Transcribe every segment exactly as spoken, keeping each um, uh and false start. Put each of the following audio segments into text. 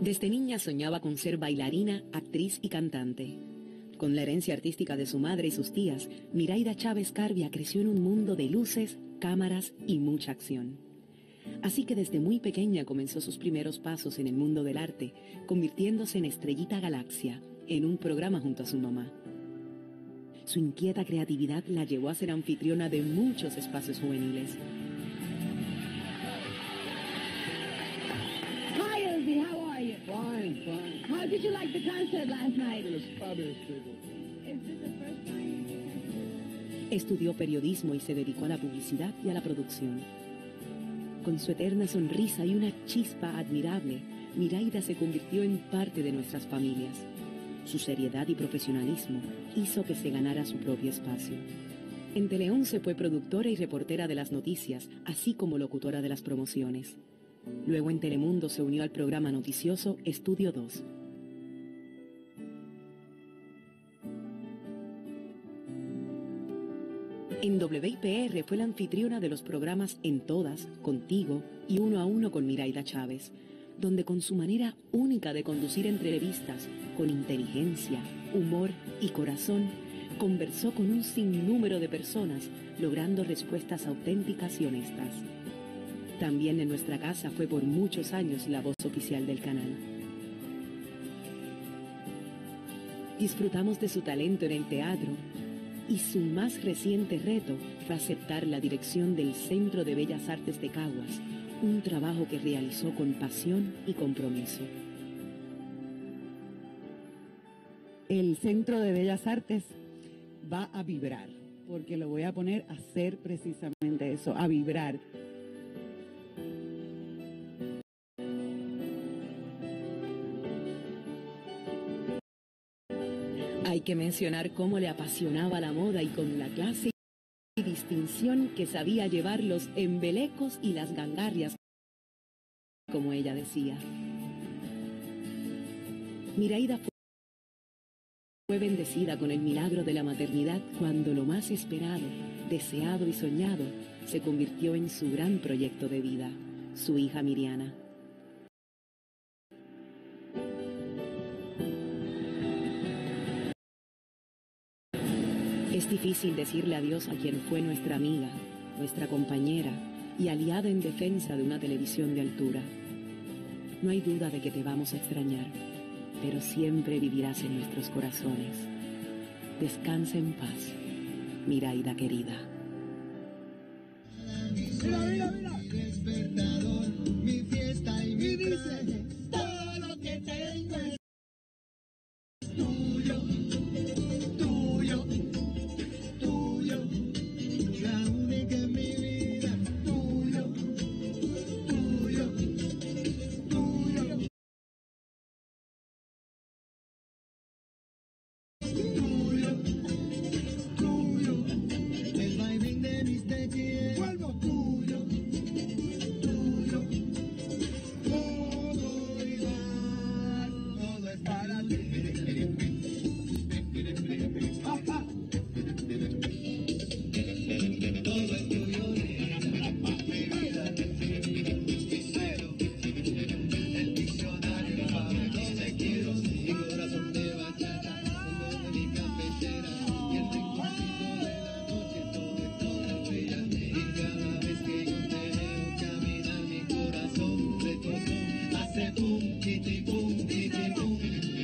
Desde niña soñaba con ser bailarina, actriz y cantante. Con la herencia artística de su madre y sus tías, Miraida Chávez Carbia creció en un mundo de luces, cámaras y mucha acción. Así que desde muy pequeña comenzó sus primeros pasos en el mundo del arte, convirtiéndose en Estrellita Galaxia, en un programa junto a su mamá. Su inquieta creatividad la llevó a ser anfitriona de muchos espacios juveniles. Hi, Elsie, how are you? Fine, fine. How did you like the concert last night? It was fabulous. Is this the first time? Estudió periodismo y se dedicó a la publicidad y a la producción. Con su eterna sonrisa y una chispa admirable, Miraida se convirtió en parte de nuestras familias. Su seriedad y profesionalismo hizo que se ganara su propio espacio. En Tele once fue productora y reportera de las noticias, así como locutora de las promociones. Luego en Telemundo se unió al programa noticioso Estudio dos. En W I P R fue la anfitriona de los programas En Todas, Contigo y Uno a Uno con Miraida Chávez, donde con su manera única de conducir entrevistas, con inteligencia, humor y corazón, conversó con un sinnúmero de personas, logrando respuestas auténticas y honestas. También en nuestra casa fue por muchos años la voz oficial del canal. Disfrutamos de su talento en el teatro y su más reciente reto fue aceptar la dirección del Centro de Bellas Artes de Caguas, un trabajo que realizó con pasión y compromiso. El Centro de Bellas Artes va a vibrar, porque lo voy a poner a hacer precisamente eso, a vibrar. Hay que mencionar cómo le apasionaba la moda y con la clase y distinción que sabía llevar los embelecos y las gangarrias, como ella decía. Miraida fue bendecida con el milagro de la maternidad cuando lo más esperado, deseado y soñado se convirtió en su gran proyecto de vida, su hija Miriana. Es difícil decirle adiós a quien fue nuestra amiga, nuestra compañera y aliada en defensa de una televisión de altura. No hay duda de que te vamos a extrañar, pero siempre vivirás en nuestros corazones. Descansa en paz, Miraida querida. Mira, mira, mira. Despertador, mi fiesta y mi dice, todo lo que tengo es tuyo, tuyo, tuyo, la única en mi vida, tuyo, tuyo, tuyo, tuyo, tuyo, el vaivén de mis te quiero, vuelvo tuyo, tuyo, todo igual, todo es para ti. Ah, ah. Todo es tuyo, mi vida, cero, el diccionario sabe dónde quiero, mi corazón de bachata, el de mi cafetera, y el rinconcito de la noche, todo es toda bella, y cada vez que yo te veo caminar, mi corazón retrocede, hace pum, titi pum, titi pum.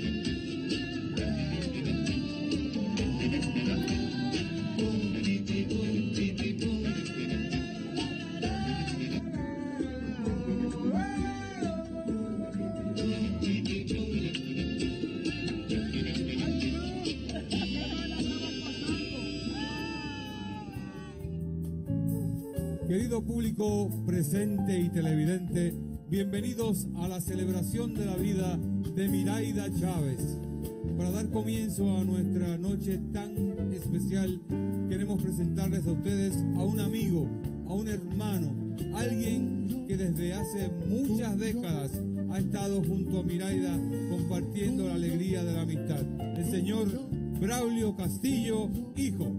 Querido público presente y televidente, bienvenidos a la celebración de la vida de Miraida Chávez. Para dar comienzo a nuestra noche tan especial, queremos presentarles a ustedes a un amigo, a un hermano, alguien que desde hace muchas décadas ha estado junto a Miraida compartiendo la alegría de la amistad. El señor Braulio Castillo, hijo.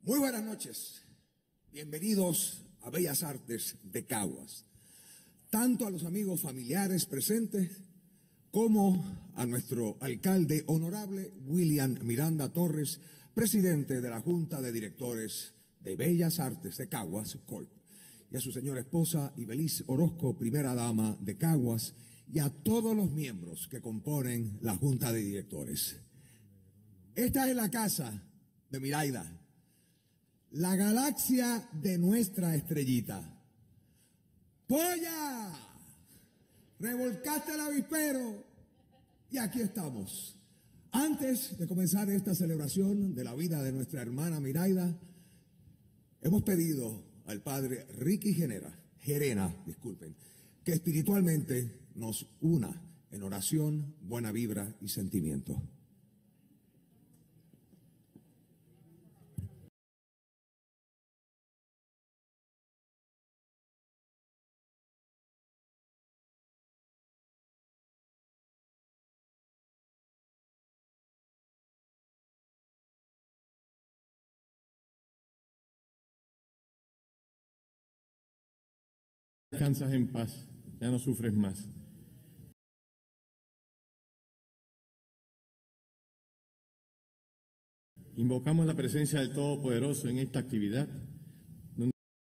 Muy buenas noches. Bienvenidos a Bellas Artes de Caguas. Tanto a los amigos familiares presentes como a nuestro alcalde honorable William Miranda Torres, presidente de la Junta de Directores de Bellas Artes de Caguas, Corp, y a su señora esposa Ibeliz Orozco, primera dama de Caguas, y a todos los miembros que componen la Junta de Directores. Esta es la casa de Miraida, la galaxia de nuestra estrellita. ¡Polla! Revolcaste el avispero y aquí estamos. Antes de comenzar esta celebración de la vida de nuestra hermana Miraida, hemos pedido al padre Ricky Genera, Gerena, disculpen, que espiritualmente nos una en oración, buena vibra y sentimiento. Descansas en paz, ya no sufres más. Invocamos la presencia del Todopoderoso en esta actividad, donde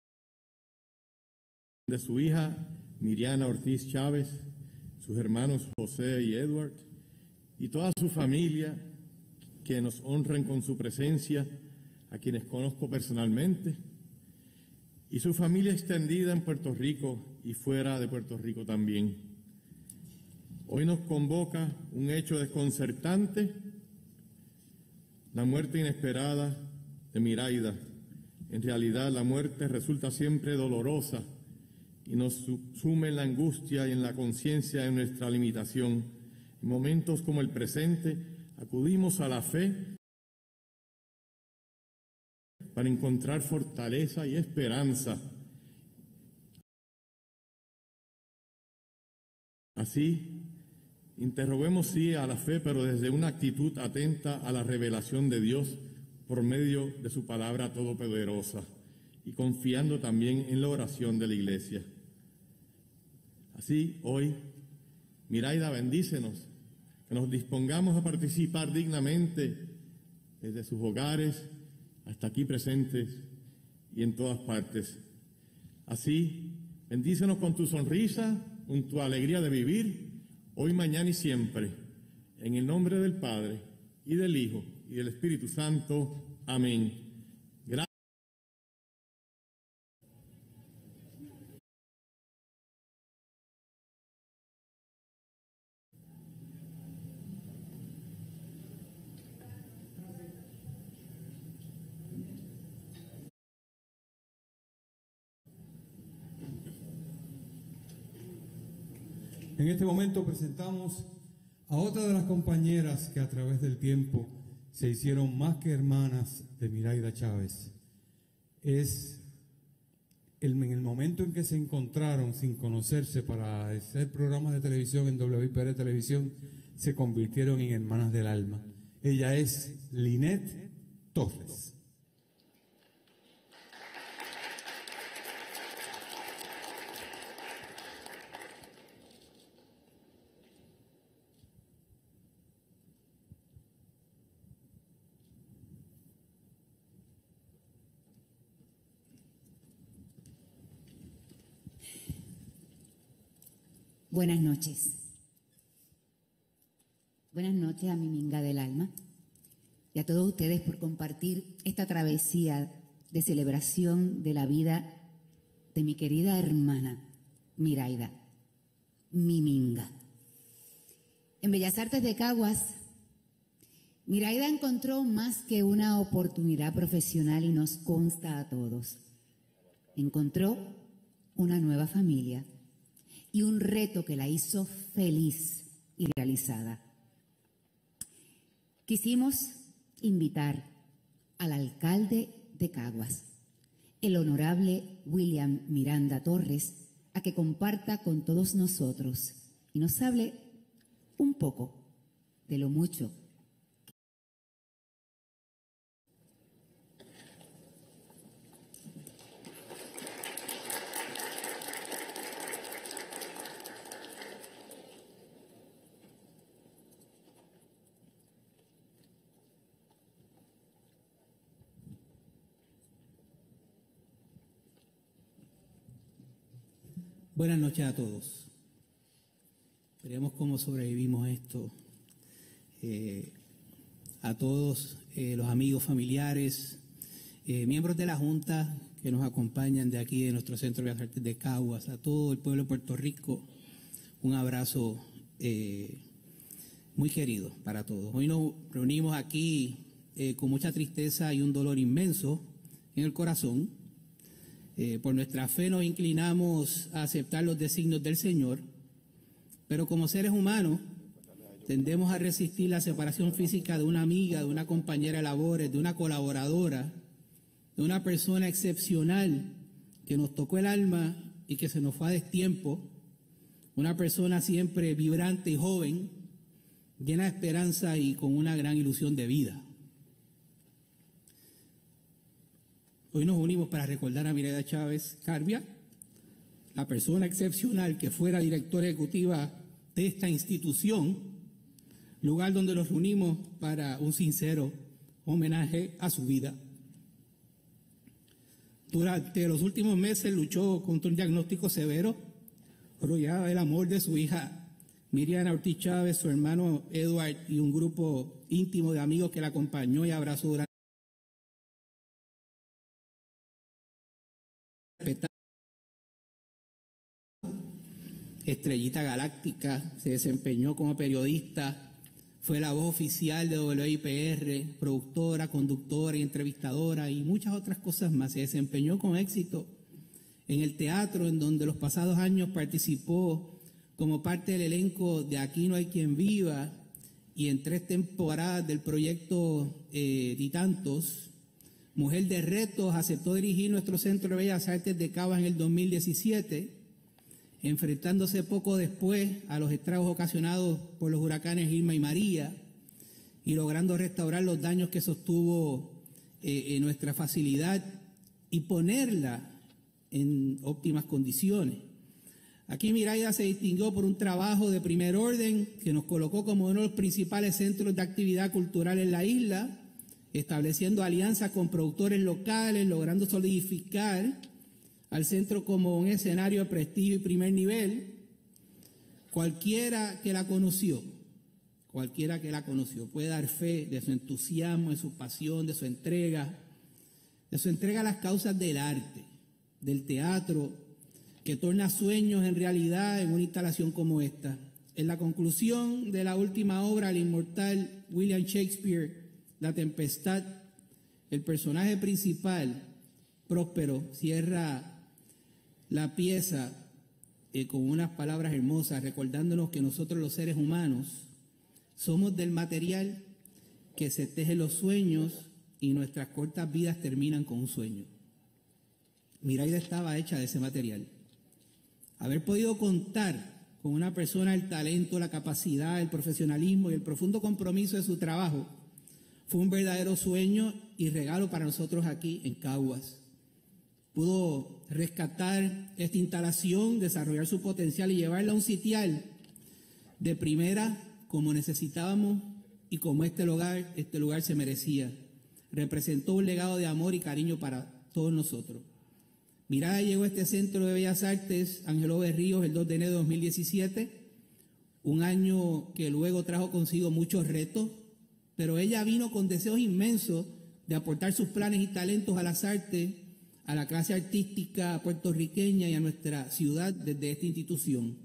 su hija Miriana Ortiz Chávez, sus hermanos José y Edward, y toda su familia que nos honran con su presencia, a quienes conozco personalmente, y su familia extendida en Puerto Rico y fuera de Puerto Rico también. Hoy nos convoca un hecho desconcertante, la muerte inesperada de Miraida. En realidad la muerte resulta siempre dolorosa y nos sume en la angustia y en la conciencia de nuestra limitación. En momentos como el presente acudimos a la fe para encontrar fortaleza y esperanza. Así, interroguemos sí a la fe, pero desde una actitud atenta a la revelación de Dios por medio de su palabra todopoderosa y confiando también en la oración de la Iglesia. Así, hoy, Miraida, bendícenos, que nos dispongamos a participar dignamente desde sus hogares hasta aquí presentes y en todas partes. Así, bendícenos con tu sonrisa, con tu alegría de vivir, hoy, mañana y siempre, en el nombre del Padre, y del Hijo, y del Espíritu Santo. Amén. Gracias. En este momento presentamos a otra de las compañeras que a través del tiempo se hicieron más que hermanas de Miraida Chávez. Es el, en el momento en que se encontraron sin conocerse para hacer programas de televisión en W I P R Televisión, se convirtieron en hermanas del alma. Ella es Linet Torres. Buenas noches. Buenas noches a mi minga del alma y a todos ustedes por compartir esta travesía de celebración de la vida de mi querida hermana Miraida, mi minga. En Bellas Artes de Caguas, Miraida encontró más que una oportunidad profesional y nos consta a todos. Encontró una nueva familia y un reto que la hizo feliz y realizada. Quisimos invitar al alcalde de Caguas, el honorable William Miranda Torres, a que comparta con todos nosotros y nos hable un poco de lo mucho. Buenas noches a todos. Veremos cómo sobrevivimos esto. Eh, a todos eh, los amigos, familiares, eh, miembros de la Junta que nos acompañan de aquí, de nuestro Centro de Bellas Artes de Caguas, a todo el pueblo de Puerto Rico, un abrazo eh, muy querido para todos. Hoy nos reunimos aquí eh, con mucha tristeza y un dolor inmenso en el corazón. Eh, por nuestra fe nos inclinamos a aceptar los designios del Señor, pero como seres humanos tendemos a resistir la separación física de una amiga, de una compañera de labores, de una colaboradora, de una persona excepcional que nos tocó el alma y que se nos fue a destiempo, una persona siempre vibrante y joven, llena de esperanza y con una gran ilusión de vida. Hoy nos unimos para recordar a Miraida Chávez Carvia, la persona excepcional que fuera directora ejecutiva de esta institución, lugar donde nos reunimos para un sincero homenaje a su vida. Durante los últimos meses luchó contra un diagnóstico severo, rodeada del amor de su hija Miriana Ortiz Chávez, su hermano Edward y un grupo íntimo de amigos que la acompañó y abrazó durante Estrellita Galáctica, se desempeñó como periodista, fue la voz oficial de W I P R, productora, conductora y entrevistadora y muchas otras cosas más. Se desempeñó con éxito en el teatro, en donde los pasados años participó como parte del elenco de Aquí no hay quien viva y en tres temporadas del proyecto eh, Titantos. Mujer de retos, aceptó dirigir nuestro Centro de Bellas Artes de Caguas en el dos mil diecisiete, enfrentándose poco después a los estragos ocasionados por los huracanes Irma y María y logrando restaurar los daños que sostuvo eh, en nuestra facilidad y ponerla en óptimas condiciones. Aquí Miraida se distinguió por un trabajo de primer orden que nos colocó como uno de los principales centros de actividad cultural en la isla, estableciendo alianzas con productores locales, logrando solidificar al centro como un escenario de prestigio y primer nivel. Cualquiera que la conoció, cualquiera que la conoció puede dar fe de su entusiasmo, de su pasión, de su entrega, de su entrega a las causas del arte, del teatro, que torna sueños en realidad en una instalación como esta. En la conclusión de la última obra, el inmortal William Shakespeare, La Tempestad, el personaje principal, Próspero, cierra la pieza eh, con unas palabras hermosas, recordándonos que nosotros los seres humanos somos del material que se tejen los sueños y nuestras cortas vidas terminan con un sueño. Miraida estaba hecha de ese material. Haber podido contar con una persona el talento, la capacidad, el profesionalismo y el profundo compromiso de su trabajo fue un verdadero sueño y regalo para nosotros aquí en Caguas. Pudo rescatar esta instalación, desarrollar su potencial y llevarla a un sitial de primera como necesitábamos y como este lugar, este lugar se merecía. Representó un legado de amor y cariño para todos nosotros. Miraida llegó a este Centro de Bellas Artes, Ángelo Berríos, el dos de enero de dos mil diecisiete, un año que luego trajo consigo muchos retos, pero ella vino con deseos inmensos de aportar sus planes y talentos a las artes, a la clase artística puertorriqueña y a nuestra ciudad desde esta institución.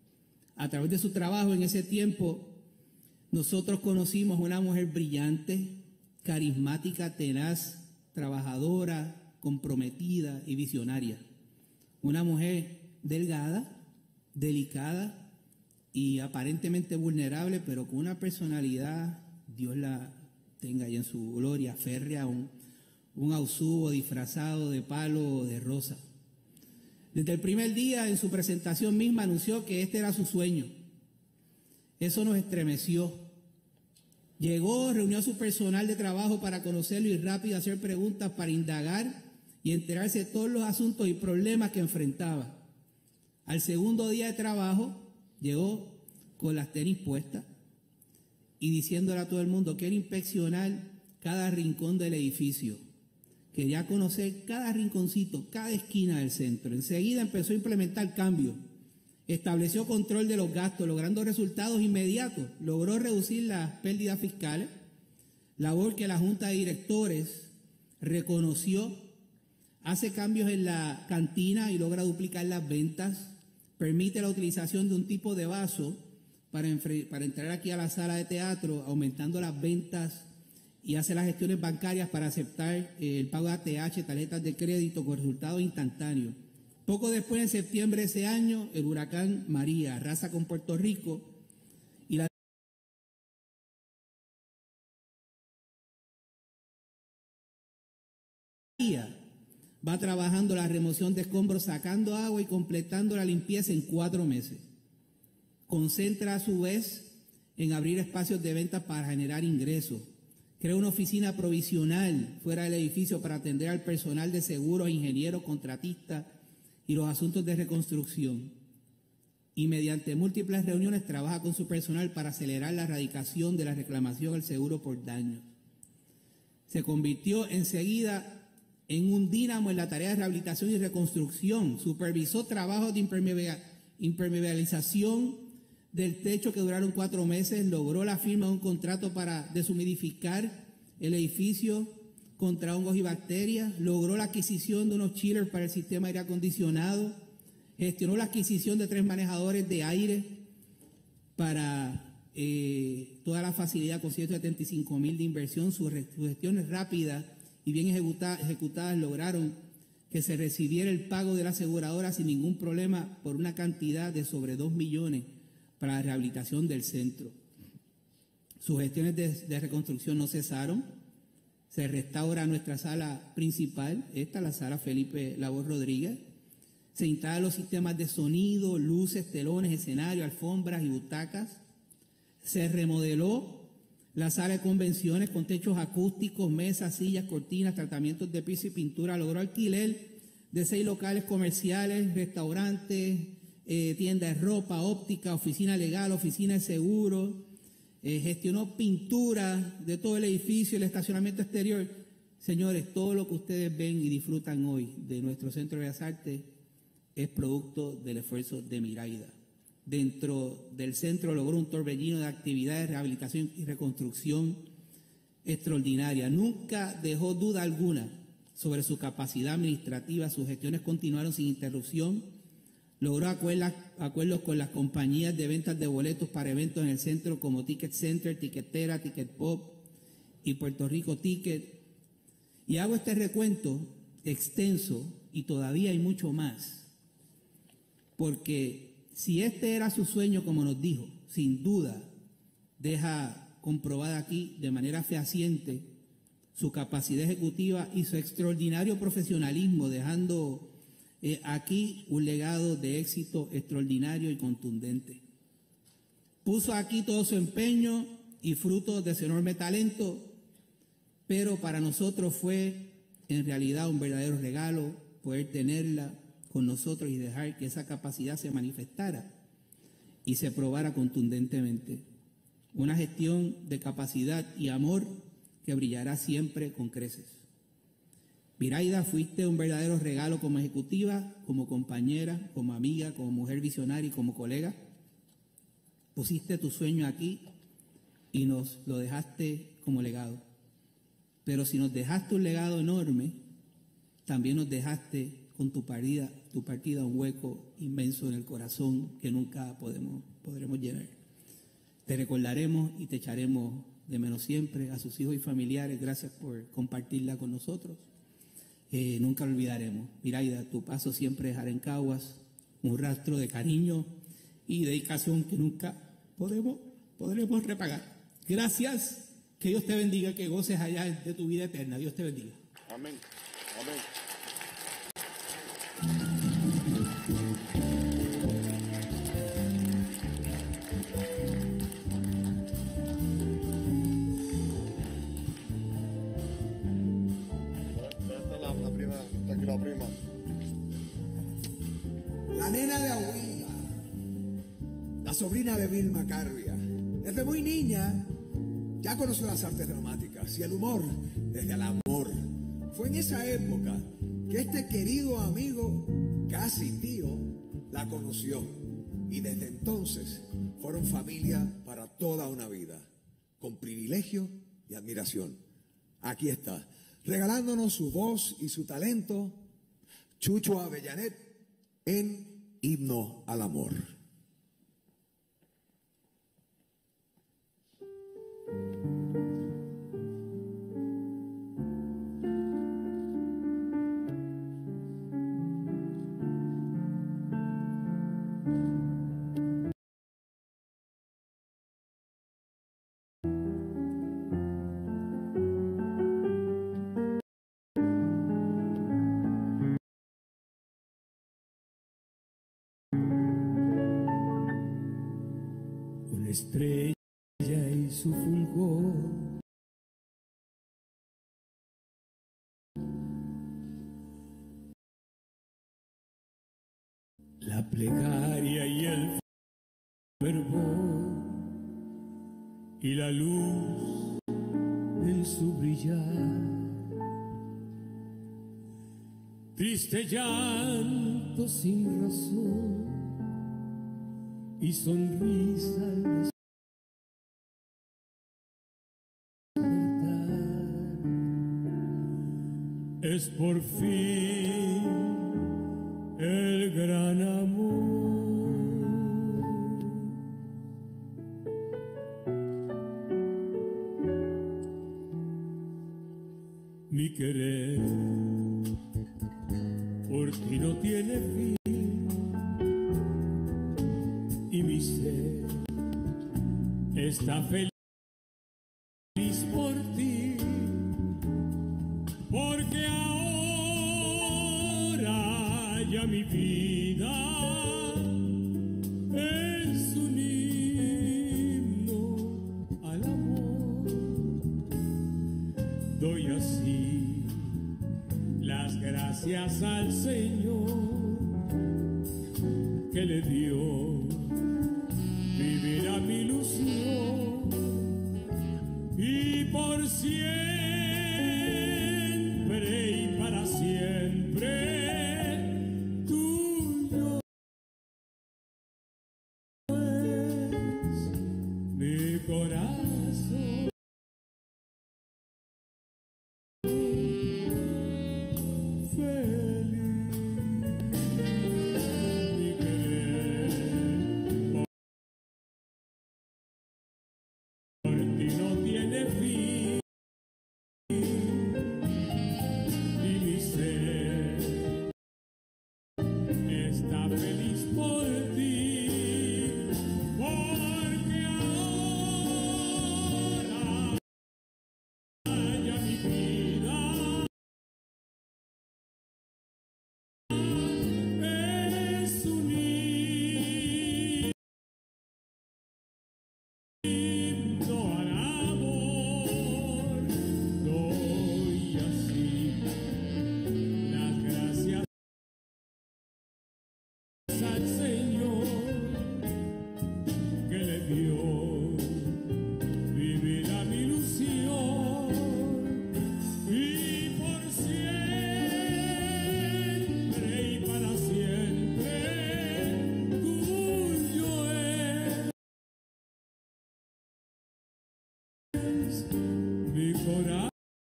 A través de su trabajo en ese tiempo, nosotros conocimos una mujer brillante, carismática, tenaz, trabajadora, comprometida y visionaria. Una mujer delgada, delicada y aparentemente vulnerable, pero con una personalidad, Dios la tenga ahí en su gloria, férrea, un, un ausubo disfrazado de palo de rosa. Desde el primer día en su presentación misma anunció que este era su sueño. Eso nos estremeció. Llegó, reunió a su personal de trabajo para conocerlo y rápido hacer preguntas para indagar y enterarse de todos los asuntos y problemas que enfrentaba. Al segundo día de trabajo llegó con las tenis puestas y diciéndole a todo el mundo que era inspeccionar cada rincón del edificio, Quería conocer cada rinconcito, cada esquina del centro. Enseguida empezó a implementar cambios. Estableció control de los gastos, logrando resultados inmediatos. Logró reducir las pérdidas fiscales, labor que la Junta de Directores reconoció. Hace cambios en la cantina y logra duplicar las ventas. Permite la utilización de un tipo de vaso para, para entrar aquí a la sala de teatro, aumentando las ventas, y hace las gestiones bancarias para aceptar eh, el pago de A T H, tarjetas de crédito con resultados instantáneos. Poco después, en septiembre de ese año, el huracán María arrasa con Puerto Rico y la va trabajando la remoción de escombros, sacando agua y completando la limpieza en cuatro meses. Concentra a su vez en abrir espacios de venta para generar ingresos. Crea una oficina provisional fuera del edificio para atender al personal de seguros, ingenieros, contratistas y los asuntos de reconstrucción. Y mediante múltiples reuniones trabaja con su personal para acelerar la erradicación de la reclamación al seguro por daños. Se convirtió enseguida en un dínamo en la tarea de rehabilitación y reconstrucción. Supervisó trabajos de impermeabilización del techo que duraron cuatro meses. Logró la firma de un contrato para deshumidificar el edificio contra hongos y bacterias. Logró la adquisición de unos chillers para el sistema de aire acondicionado. Gestionó la adquisición de tres manejadores de aire para eh, toda la facilidad con ciento setenta y cinco mil de inversión. Sus gestiones rápidas y bien ejecutadas, ejecutadas lograron que se recibiera el pago de la aseguradora sin ningún problema por una cantidad de sobre dos millones para la rehabilitación del centro. Sus gestiones de, de reconstrucción no cesaron. Se restaura nuestra sala principal, esta la sala Felipe Labor Rodríguez. Se instalan los sistemas de sonido, luces, telones, escenarios, alfombras y butacas. Se remodeló la sala de convenciones con techos acústicos, mesas, sillas, cortinas, tratamientos de piso y pintura. Logró alquiler de seis locales comerciales, restaurantes, eh, tienda de ropa, óptica, oficina legal, oficina de seguros. Eh, gestionó pintura de todo el edificio, el estacionamiento exterior. Señores, todo lo que ustedes ven y disfrutan hoy de nuestro Centro de Bellas Artes es producto del esfuerzo de Miraida. Dentro del centro logró un torbellino de actividades, rehabilitación y reconstrucción extraordinaria. Nunca dejó duda alguna sobre su capacidad administrativa. Sus gestiones continuaron sin interrupción. Logró acuerdos, acuerdos con las compañías de ventas de boletos para eventos en el centro como Ticket Center, Ticketera, Ticket Pop y Puerto Rico Ticket. Y hago este recuento extenso y todavía hay mucho más, porque si este era su sueño, como nos dijo, sin duda deja comprobada aquí de manera fehaciente su capacidad ejecutiva y su extraordinario profesionalismo, dejando eh, aquí un legado de éxito extraordinario y contundente. Puso aquí todo su empeño y fruto de su enorme talento, pero para nosotros fue en realidad un verdadero regalo poder tenerla con nosotros y dejar que esa capacidad se manifestara y se probara contundentemente. Una gestión de capacidad y amor que brillará siempre con creces. Miraida, fuiste un verdadero regalo como ejecutiva, como compañera, como amiga, como mujer visionaria y como colega. Pusiste tu sueño aquí y nos lo dejaste como legado. Pero si nos dejaste un legado enorme, también nos dejaste con tu partida, tu partida un hueco inmenso en el corazón que nunca podemos, podremos llenar. Te recordaremos y te echaremos de menos siempre. A sus hijos y familiares, gracias por compartirla con nosotros. Eh, nunca lo olvidaremos. Miraida, tu paso siempre dejará en Caguas un rastro de cariño y dedicación que nunca podemos, podremos repagar. Gracias, que Dios te bendiga, que goces allá de tu vida eterna. Dios te bendiga. Amén. Amén. La prima. La nena de Agüita, la sobrina de Vilma Carbia, desde muy niña ya conoció las artes dramáticas y el humor desde el amor Fue en esa época que este querido amigo, casi tío, la conoció. Y desde entonces fueron familia para toda una vida, con privilegio y admiración. Aquí está, regalándonos su voz y su talento, Chucho Avellanet en Himno al Amor. Estrella y su fulgor, la plegaria y el fervor y la luz en su brillar, triste llanto sin razón y sonrisa al despertar. Es por fin el gran amor. Mi querer por ti no tiene fin, y mi ser está feliz por ti, porque ahora ya mi vida es un himno al amor. Doy así las gracias al Señor que le dio vivir a mi ilusión, y por siempre y para siempre tuyo es mi corazón. Mi corazón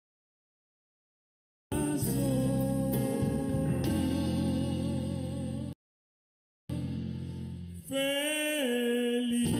feliz.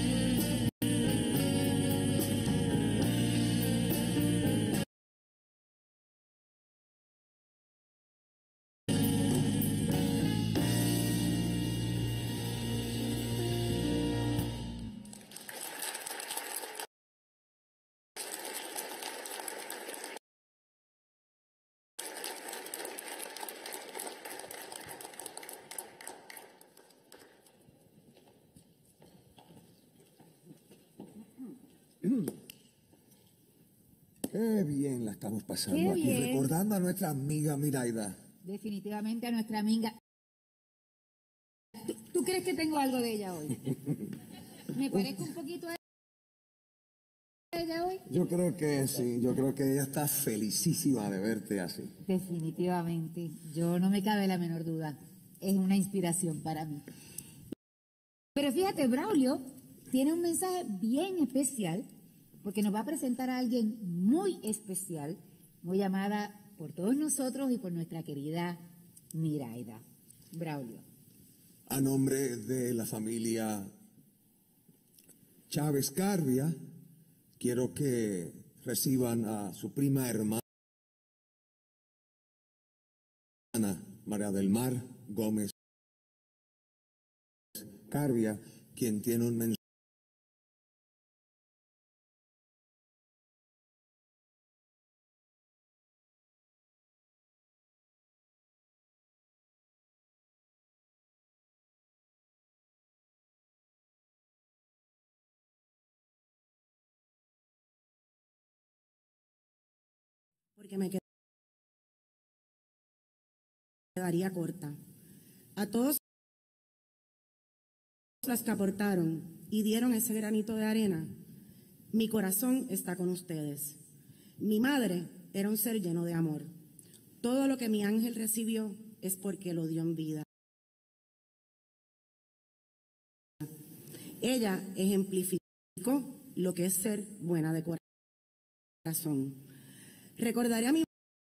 Qué bien la estamos pasando Qué aquí, bien. recordando a nuestra amiga Miraida. Definitivamente a nuestra amiga. ¿Tú, tú crees que tengo algo de ella hoy? Me parezco un poquito a ella hoy? Yo creo que sí, yo creo que ella está felicísima de verte así. Definitivamente, yo no me cabe la menor duda. Es una inspiración para mí. Pero fíjate, Braulio tiene un mensaje bien especial porque nos va a presentar a alguien muy especial, muy amada por todos nosotros y por nuestra querida Miraida. Braulio. A nombre de la familia Chávez Carbia, quiero que reciban a su prima hermana, María del Mar Gómez Carbia, quien tiene un mensaje. Porque me quedaría corta. A todos los que aportaron y dieron ese granito de arena, mi corazón está con ustedes. Mi madre era un ser lleno de amor. Todo lo que mi ángel recibió es porque lo dio en vida. Ella ejemplificó lo que es ser buena de corazón. Recordaré a mi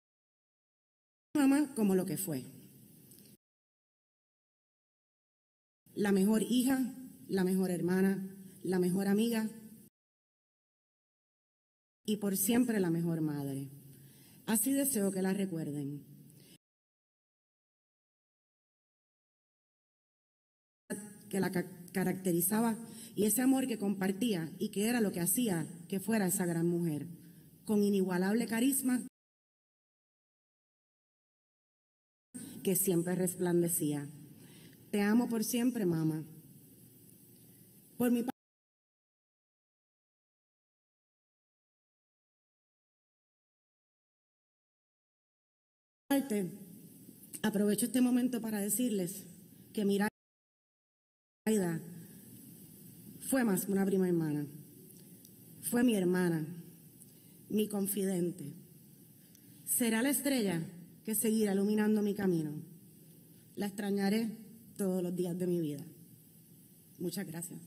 mamá como lo que fue. La mejor hija, la mejor hermana, la mejor amiga y por siempre la mejor madre. Así deseo que la recuerden. Que la ca- caracterizaba y ese amor que compartía y que era lo que hacía que fuera esa gran mujer, con inigualable carisma que siempre resplandecía. Te amo por siempre, mamá. Por mi parte, aprovecho este momento para decirles que Miraida fue más que una prima hermana. Fue mi hermana, mi confidente. Será la estrella que seguirá iluminando mi camino. La extrañaré todos los días de mi vida. Muchas gracias.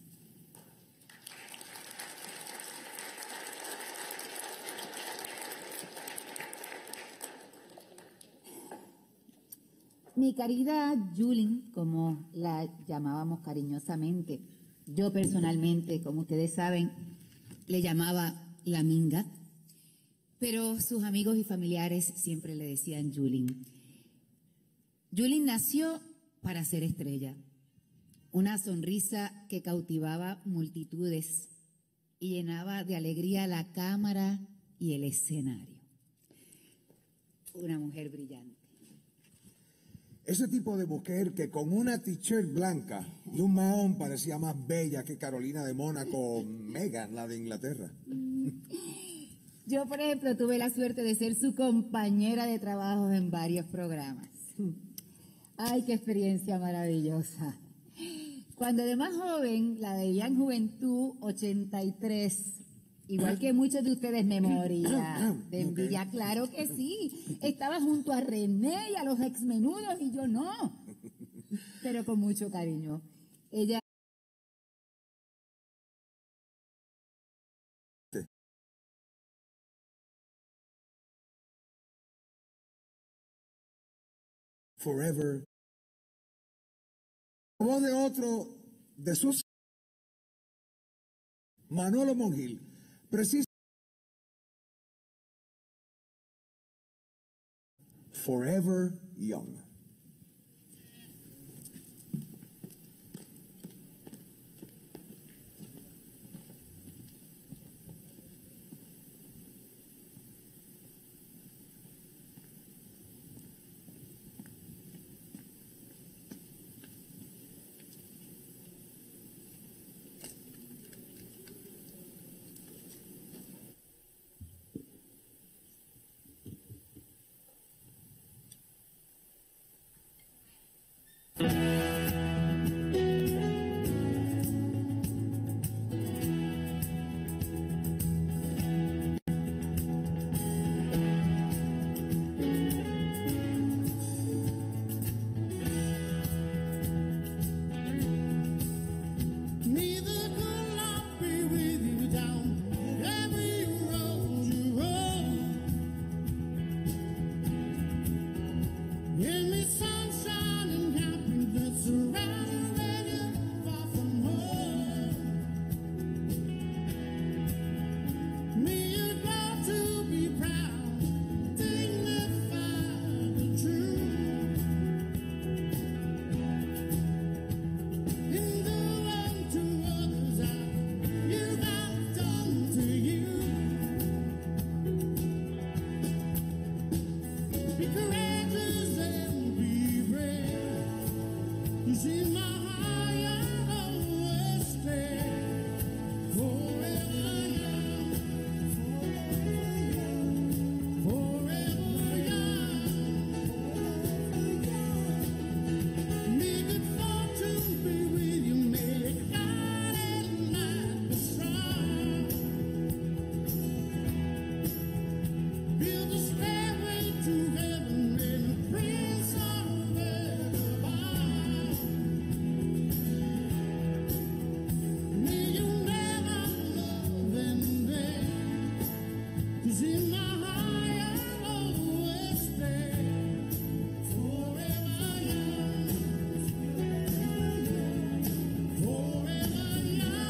Mi querida Yulin, como la llamábamos cariñosamente, yo personalmente, como ustedes saben, le llamaba la Minga, pero sus amigos y familiares siempre le decían Yulin. Yulin nació para ser estrella, una sonrisa que cautivaba multitudes y llenaba de alegría la cámara y el escenario. Una mujer brillante. Ese tipo de mujer que con una t-shirt blanca y un mahón parecía más bella que Carolina de Mónaco o Meghan, la de Inglaterra. Yo, por ejemplo, tuve la suerte de ser su compañera de trabajo en varios programas. ¡Ay, qué experiencia maravillosa! Cuando de más joven, la veía en Juventud ochenta y tres, igual que muchos de ustedes me moría de envidia, claro que sí. Estaba junto a René y a los exmenudos y yo no, pero con mucho cariño. Ella Forever. La voz de otro de sus Manolo Monjil, preciso. Forever Young. sunshine and happy that's around when you're far from home. May you grow to be proud, dignified and true. And do unto others as you have done to you. Be courageous and be brave. You see my higher always stay forever young, forever young. May good fortune be with you, may God and life be strong. Build a stairway to heaven and a prince of evermore. May you never love and beg, 'cause in my heart I'll always stay forever young, forever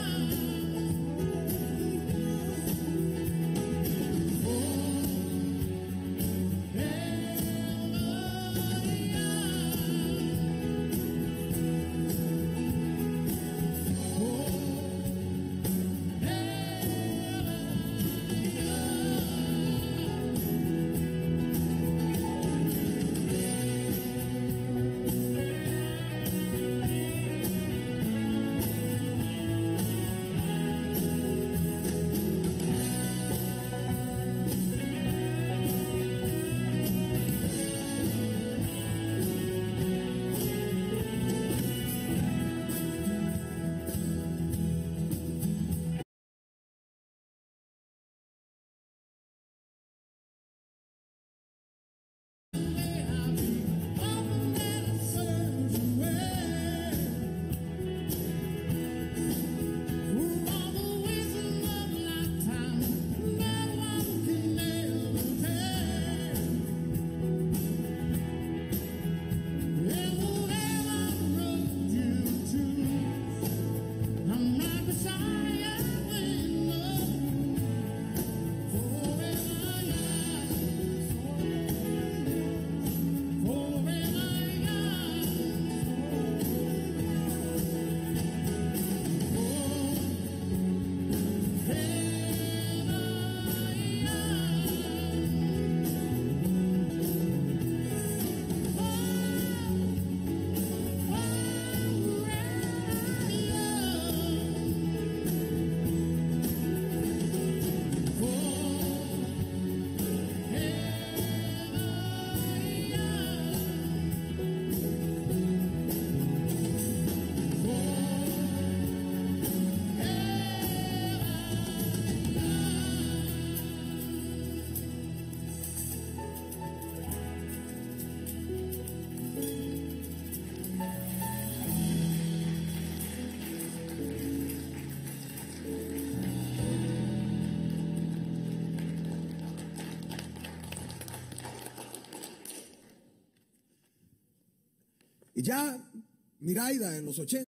Y ya Miraida en los ochenta,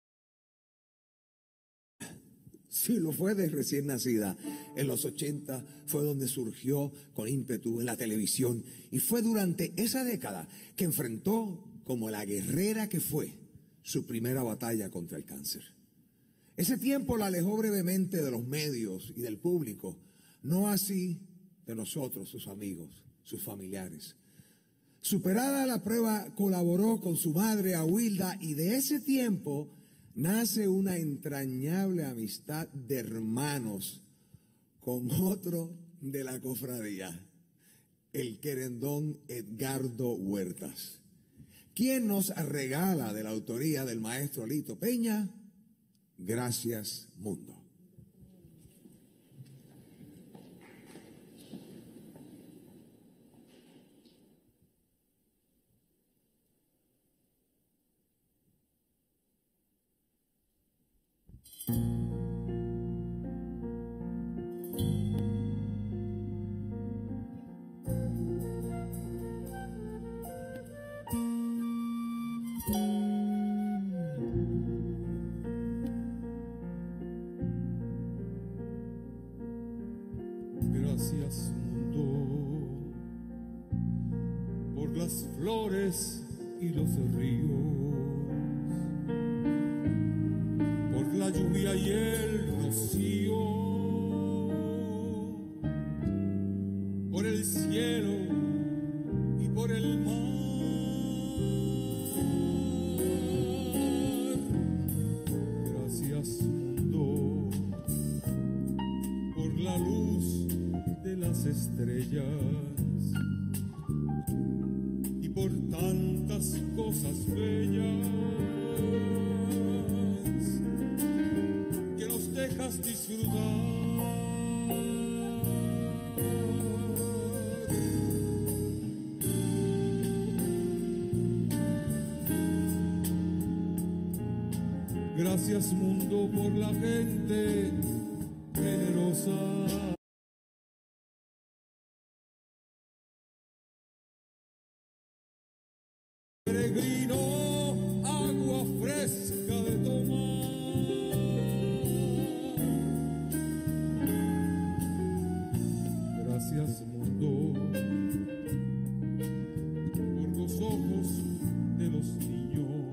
sí lo fue de recién nacida, en los ochenta fue donde surgió con ímpetu en la televisión y fue durante esa década que enfrentó, como la guerrera que fue, su primera batalla contra el cáncer. Ese tiempo la alejó brevemente de los medios y del público, no así de nosotros, sus amigos, sus familiares. Superada la prueba, colaboró con su madre, Awilda, y de ese tiempo nace una entrañable amistad de hermanos con otro de la cofradía, el querendón Edgardo Huertas, quien nos regala de la autoría del maestro Lito Peña, Gracias Mundo. los ríos, por la lluvia y el rocío, por el cielo y por el mar. Gracias, mundo, por la luz de las estrellas y por tantas cosas bellas que nos dejas disfrutar. Gracias, mundo, por la gente generosa. Peregrino, agua fresca de tomar. Gracias, mundo, por los ojos de los niños,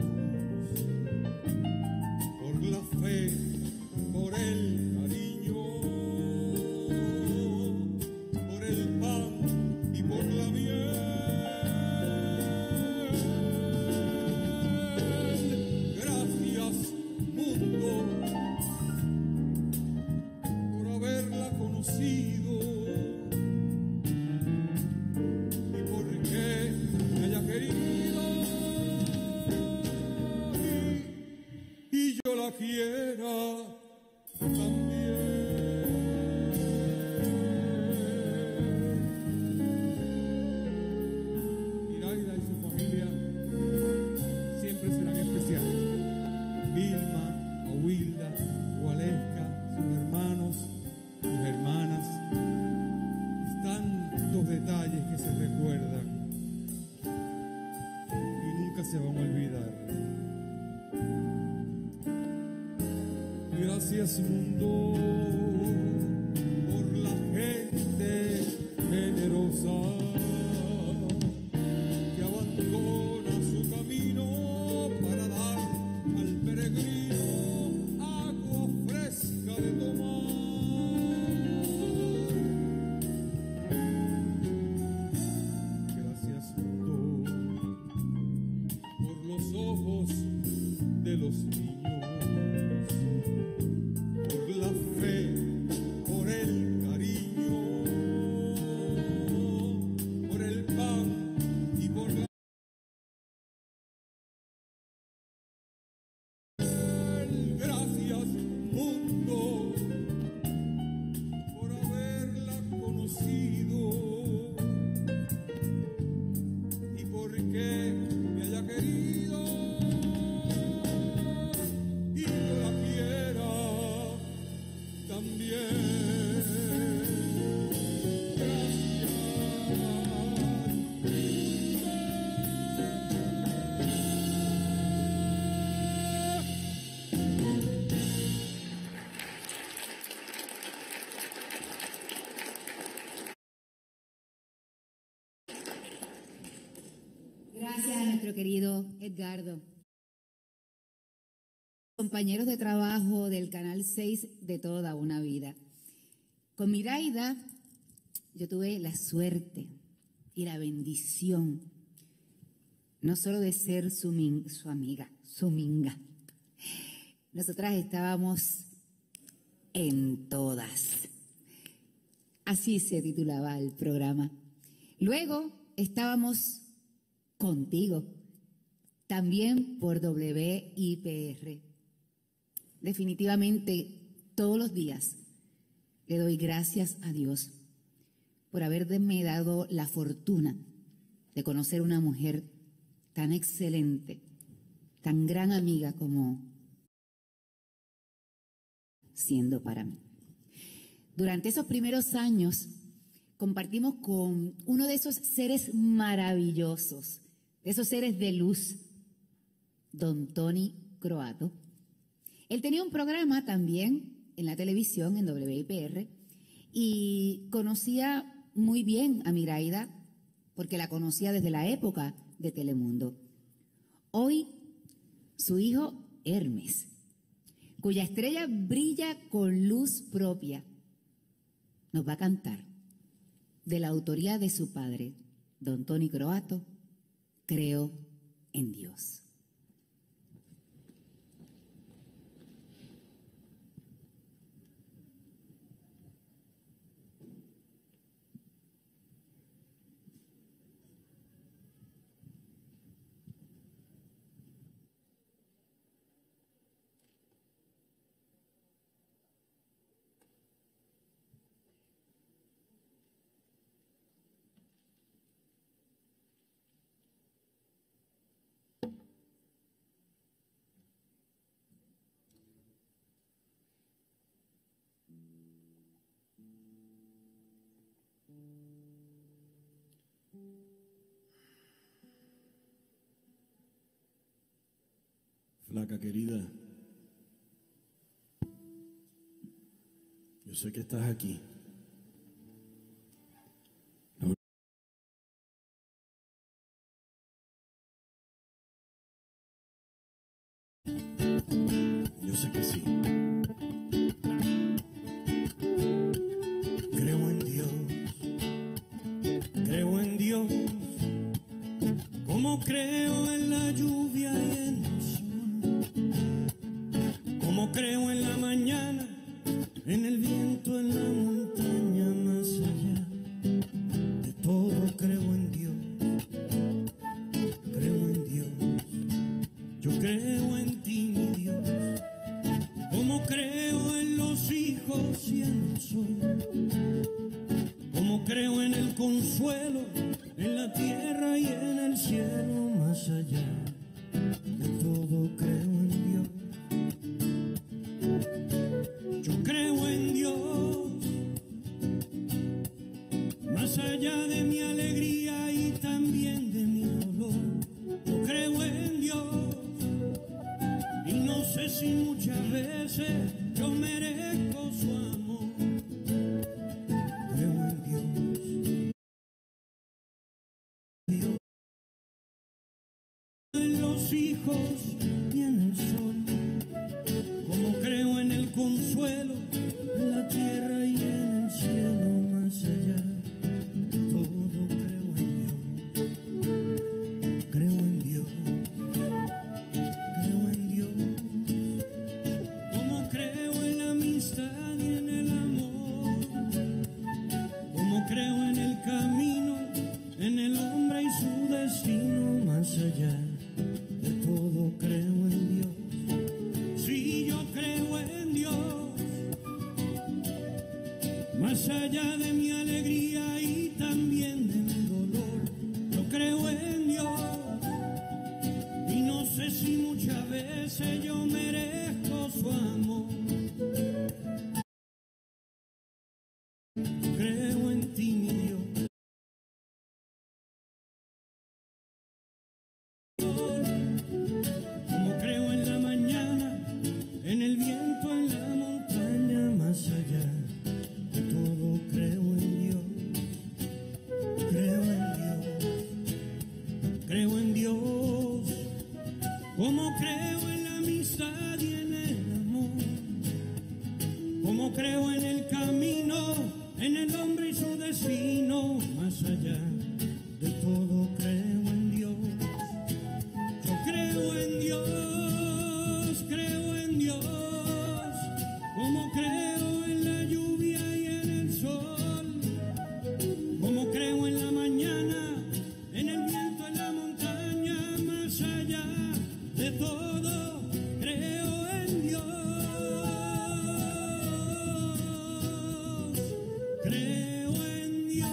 por la fe, por el cariño, por el pan y por la miel. Gracias, mundo, por haberla conocido y porque me haya querido y, y yo la quiera también. Miraida y su familia siempre serán especiales. Vilma, Aguilda, Gualesca, sus hermanos, sus hermanas. Tantos detalles que se recuerdan y nunca se van a olvidar. Gracias, mundo, por la gente generosa que abandona su camino para dar al peregrino agua fresca de tomar. Gracias, mundo, por los ojos de los niños, por la fe, por el cariño, por el pan y por la gracias, mundo, por haberla conocido y porque me haya querido y yo la quiera también. Gracias a nuestro querido Edgardo. Compañeros de trabajo del Canal seis de toda una vida. Con Miraida yo tuve la suerte y la bendición no solo de ser su, min, su amiga, su minga. Nosotras estábamos en todas. Así se titulaba el programa. Luego estábamos contigo, también por W I P R. Definitivamente, todos los días le doy gracias a Dios por haberme dado la fortuna de conocer una mujer tan excelente, tan gran amiga como siendo para mí. Durante esos primeros años compartimos con uno de esos seres maravillosos, de esos seres de luz, don Tony Croato. Él tenía un programa también en la televisión, en W I P R, y conocía muy bien a Miraida porque la conocía desde la época de Telemundo. Hoy, su hijo Hermes, cuya estrella brilla con luz propia, nos va a cantar de la autoría de su padre, don Tony Croato, Creo en Dios. Flaca querida, yo sé que estás aquí. Yo sé que sí. Creo en Dios, creo en Dios, como creo en la lluvia y en el sol, como creo en la mañana, en el viento, en la montaña, más allá de todo creo en Dios, creo en Dios, yo creo en ti, mi Dios, como creo en los hijos y en el sol, como creo en el consuelo, en la tierra y en el cielo, más allá de todo creo en Dios. Yo creo en Dios, más allá de mi alegría y también de mi dolor. Yo creo en Dios, y no sé si muchas veces yo merezco su amor. Creo en Dios, Dios, en los hijos y en el sol, como creo en el consuelo, en la tierra y en el cielo, más allá de todo creo en Dios, creo en Dios, creo en Dios, como creo en la amistad y en el amor, como creo en el camino, en el hombre y su destino, más allá de todo creo en Dios. Sí, yo creo en Dios, más allá de mi alegría y también de mi dolor. Yo creo en Dios, y no sé si muchas veces yo merezco su amor. Creo en ti, mi Dios. Como creo en la mañana, en el viento, en la montaña, más allá de todo creo en Dios. Creo en Dios, creo en Dios, como creo en la amistad y en el amor, como creo en el camino, en el hombre y su destino, más allá de todo creo en Dios. Yo creo en Dios, creo en Dios, como creo en la lluvia y en el sol, como creo en la mañana, en el viento, en la montaña, más allá de todo creo en Dios, creo en Dios.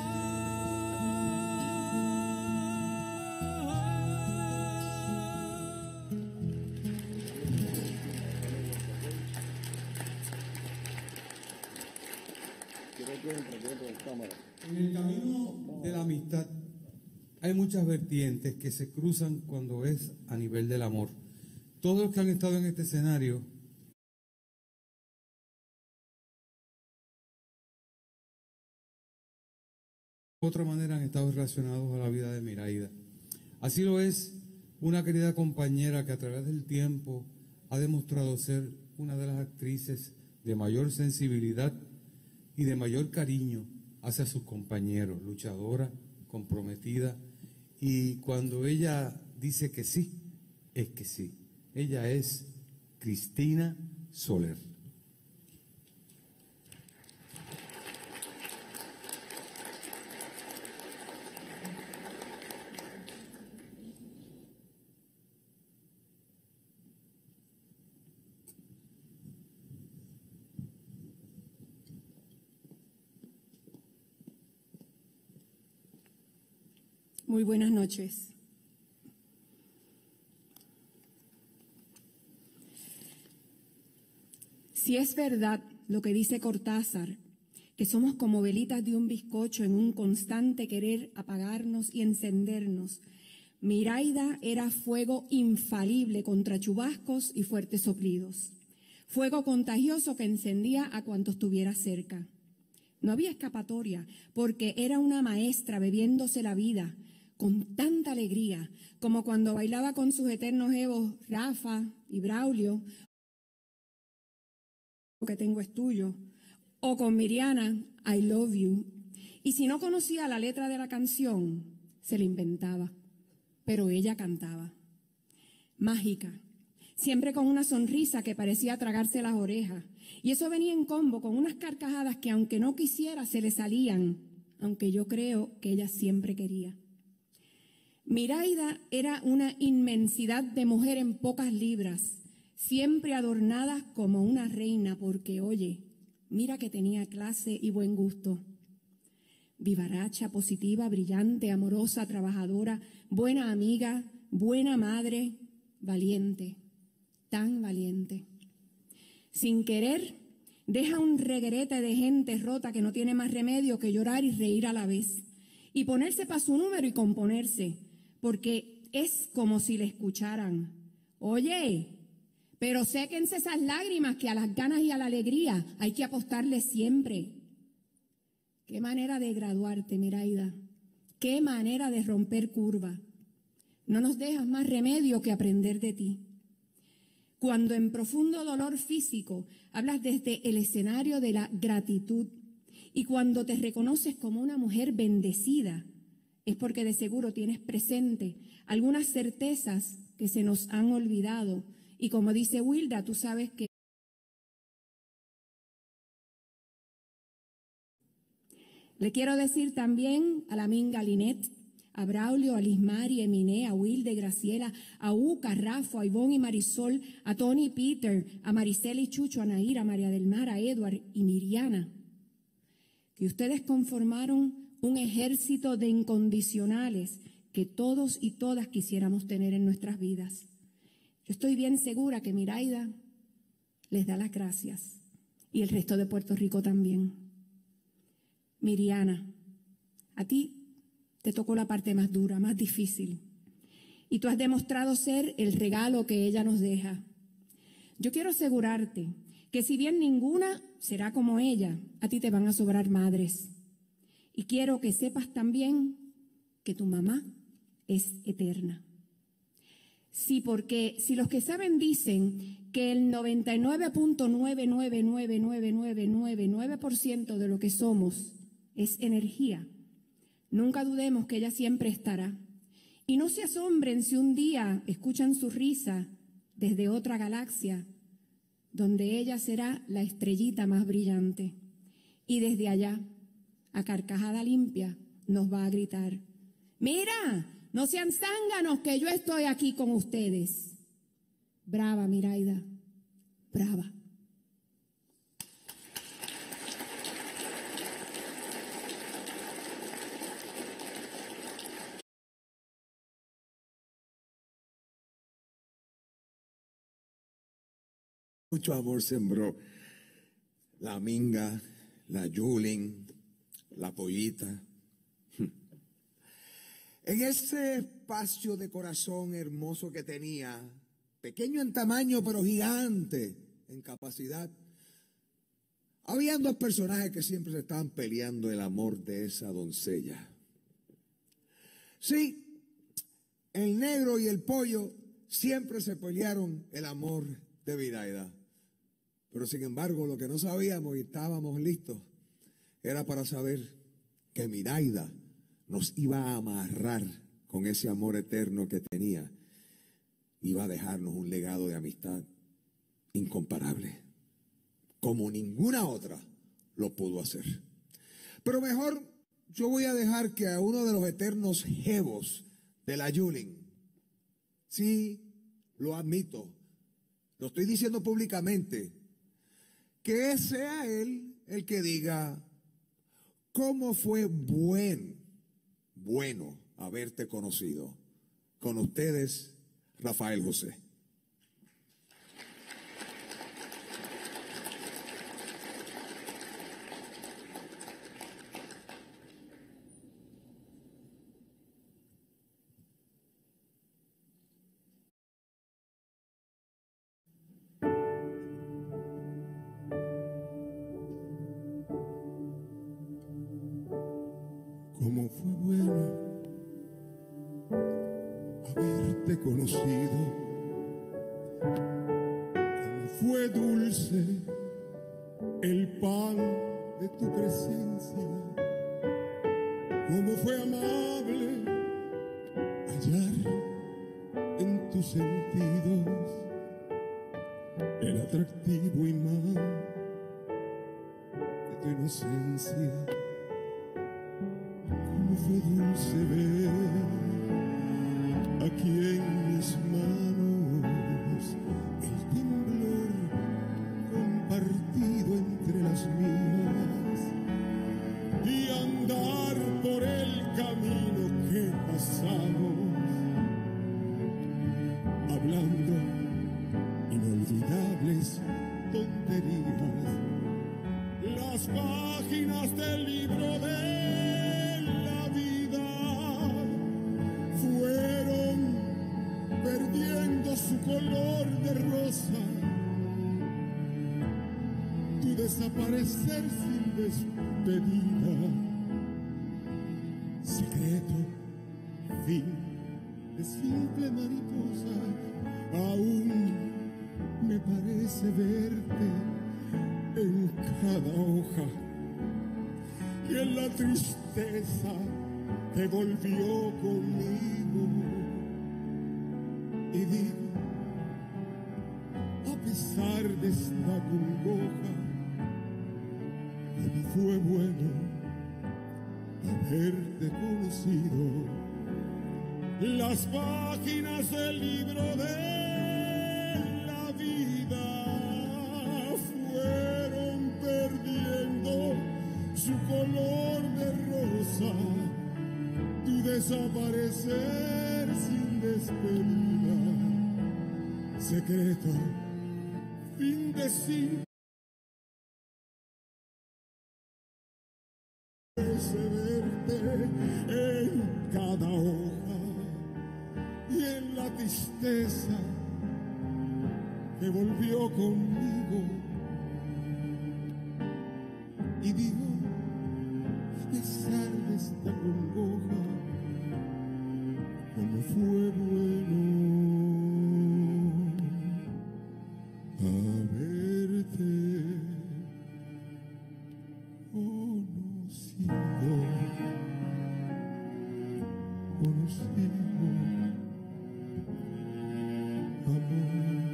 En el camino de la amistad hay muchas vertientes que se cruzan cuando es a nivel del amor. Todos los que han estado en este escenario de otra manera han estado relacionados a la vida de Miraida. Así lo es una querida compañera que a través del tiempo ha demostrado ser una de las actrices de mayor sensibilidad y de mayor cariño hacia sus compañeros, luchadora, comprometida, y cuando ella dice que sí, es que sí. Ella es Cristina Soler. Muy buenas noches. Si es verdad lo que dice Cortázar, que somos como velitas de un bizcocho en un constante querer apagarnos y encendernos, Miraida era fuego infalible contra chubascos y fuertes soplidos, fuego contagioso que encendía a cuantos tuviera cerca. No había escapatoria, porque era una maestra bebiéndose la vida con tanta alegría como cuando bailaba con sus eternos evos Rafa y Braulio, lo que tengo es tuyo, o con Miriana, I love you. Y si no conocía la letra de la canción, se la inventaba, pero ella cantaba. Mágica, siempre con una sonrisa que parecía tragarse las orejas, y eso venía en combo con unas carcajadas que aunque no quisiera se le salían, aunque yo creo que ella siempre quería. Miraida era una inmensidad de mujer en pocas libras, siempre adornada como una reina, porque, oye, mira que tenía clase y buen gusto. Vivaracha, positiva, brillante, amorosa, trabajadora, buena amiga, buena madre, valiente, tan valiente. Sin querer, deja un reguerete de gente rota que no tiene más remedio que llorar y reír a la vez, y ponerse para su número y componerse, porque es como si le escucharan. Oye, pero séquense esas lágrimas que a las ganas y a la alegría hay que apostarle siempre. Qué manera de graduarte, Miraida. Qué manera de romper curva. No nos dejas más remedio que aprender de ti. Cuando en profundo dolor físico hablas desde el escenario de la gratitud y cuando te reconoces como una mujer bendecida, es porque de seguro tienes presente algunas certezas que se nos han olvidado. Y como dice Wilda, tú sabes que le quiero decir también a la Minga Linet, a Braulio, a Lismari, a Eminé, a Wilde, Graciela, a Uca, a Rafa, a Ivonne y Marisol, a Tony y Peter, a Maricela y Chucho, a Naira, a María del Mar, a Edward y Miriana, que ustedes conformaron un ejército de incondicionales que todos y todas quisiéramos tener en nuestras vidas. Yo estoy bien segura que Miraida les da las gracias y el resto de Puerto Rico también. Miriana, a ti te tocó la parte más dura, más difícil, y tú has demostrado ser el regalo que ella nos deja. Yo quiero asegurarte que si bien ninguna será como ella, a ti te van a sobrar madres. Y quiero que sepas también que tu mamá es eterna. Sí, porque si los que saben dicen que el noventa y nueve punto nueve nueve nueve nueve nueve nueve nueve por ciento de lo que somos es energía, nunca dudemos que ella siempre estará. Y no se asombren si un día escuchan su risa desde otra galaxia, donde ella será la estrellita más brillante. Y desde allá, a carcajada limpia, nos va a gritar: ¡mira! No sean zánganos, que yo estoy aquí con ustedes. Brava, Miraida, brava. Mucho amor sembró la Minga, la Yulin, la Pollita. En ese espacio de corazón hermoso que tenía, pequeño en tamaño pero gigante en capacidad, habían dos personajes que siempre se estaban peleando el amor de esa doncella. Sí, el negro y el pollo siempre se pelearon el amor de Miraida. Pero sin embargo, lo que no sabíamos y estábamos listos era para saber que Miraida nos iba a amarrar con ese amor eterno que tenía. Iba a dejarnos un legado de amistad incomparable, como ninguna otra lo pudo hacer. Pero mejor yo voy a dejar que a uno de los eternos jevos de la Yulin, sí, lo admito, lo estoy diciendo públicamente, que sea él el que diga cómo fue buen, bueno haberte conocido. Con ustedes, Rafael José. Cómo fue bueno haberte conocido, cómo fue dulce el pan de tu presencia, cómo fue amable hallar en tus sentidos el atractivo imán de tu inocencia. Cómo fue dulce ver aquí en mis manos el temblor compartido entre las mías y andar por el camino que pasamos, hablando inolvidables tonterías, las páginas del libro de perdiendo su color de rosa, tu desaparecer sin despedida, secreto, fin de simple mariposa, aún me parece verte en cada hoja y en la tristeza que volvió conmigo. Y digo, a pesar de esta congoja, que me fue bueno haberte conocido. Las páginas del libro de la vida fueron perdiendo su color de rosa, tu desaparecer sin despedida. Secreto, fin de siglo, verte en cada hoja y en la tristeza que volvió conmigo. Y digo, a pesar de esta congoja, como fue bueno haberte conocido, conocido, amor.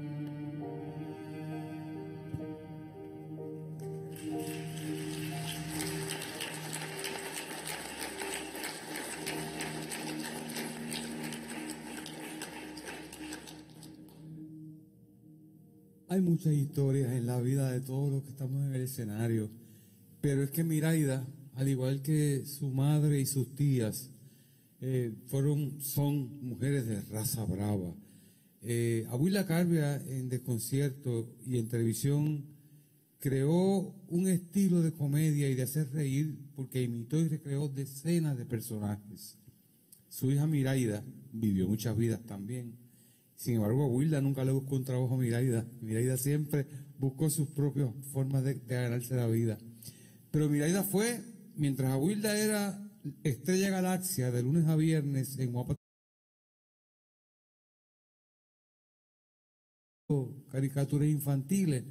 Hay muchas historias en la vida de todos los que estamos en el escenario, pero es que Miraida, al igual que su madre y sus tías, eh, fueron, son mujeres de raza brava. Eh, Abuela Carbia, en Desconcierto y en televisión, creó un estilo de comedia y de hacer reír porque imitó y recreó decenas de personajes. Su hija Miraida vivió muchas vidas también. Sin embargo, a Wilda nunca le buscó un trabajo a Miraida. Miraida siempre buscó sus propias formas de, de ganarse la vida. Pero Miraida fue, mientras a Wilda era Estrella Galaxia de lunes a viernes en Guapa caricaturas infantiles,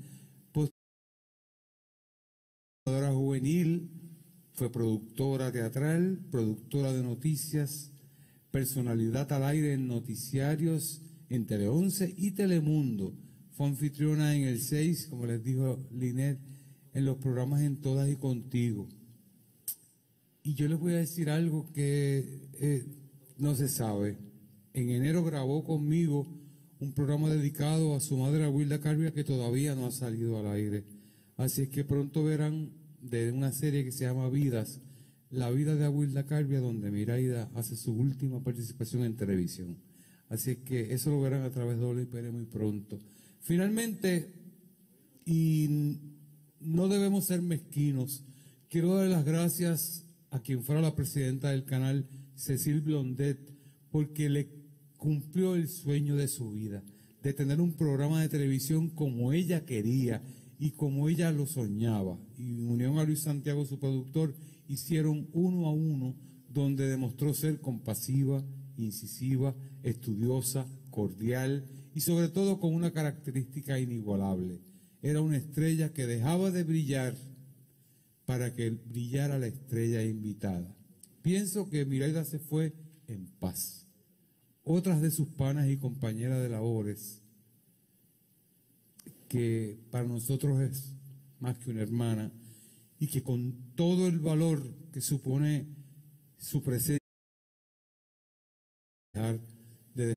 productora juvenil, fue productora teatral, productora de noticias, personalidad al aire en noticiarios en Tele once y Telemundo. Fue anfitriona en el seis, como les dijo Linet, en los programas En Todas y Contigo. Y yo les voy a decir algo que eh, no se sabe. En enero grabó conmigo un programa dedicado a su madre, Wilda Carbia, que todavía no ha salido al aire. Así es que pronto verán de una serie que se llama Vidas, la vida de Wilda Carbia, donde Miraida hace su última participación en televisión. Así es que eso lo verán a través de W I P R muy pronto. Finalmente, y no debemos ser mezquinos, quiero dar las gracias a quien fuera la presidenta del canal, Cecil Blondet, porque le cumplió el sueño de su vida, de tener un programa de televisión como ella quería y como ella lo soñaba. Y en unión a Luis Santiago, su productor, hicieron uno a uno, donde demostró ser compasiva, incisiva, estudiosa, cordial y sobre todo con una característica inigualable. Era una estrella que dejaba de brillar para que brillara la estrella invitada. Pienso que Miraida se fue en paz. Otras de sus panas y compañeras de labores, que para nosotros es más que una hermana, y que con todo el valor que supone su presencia, de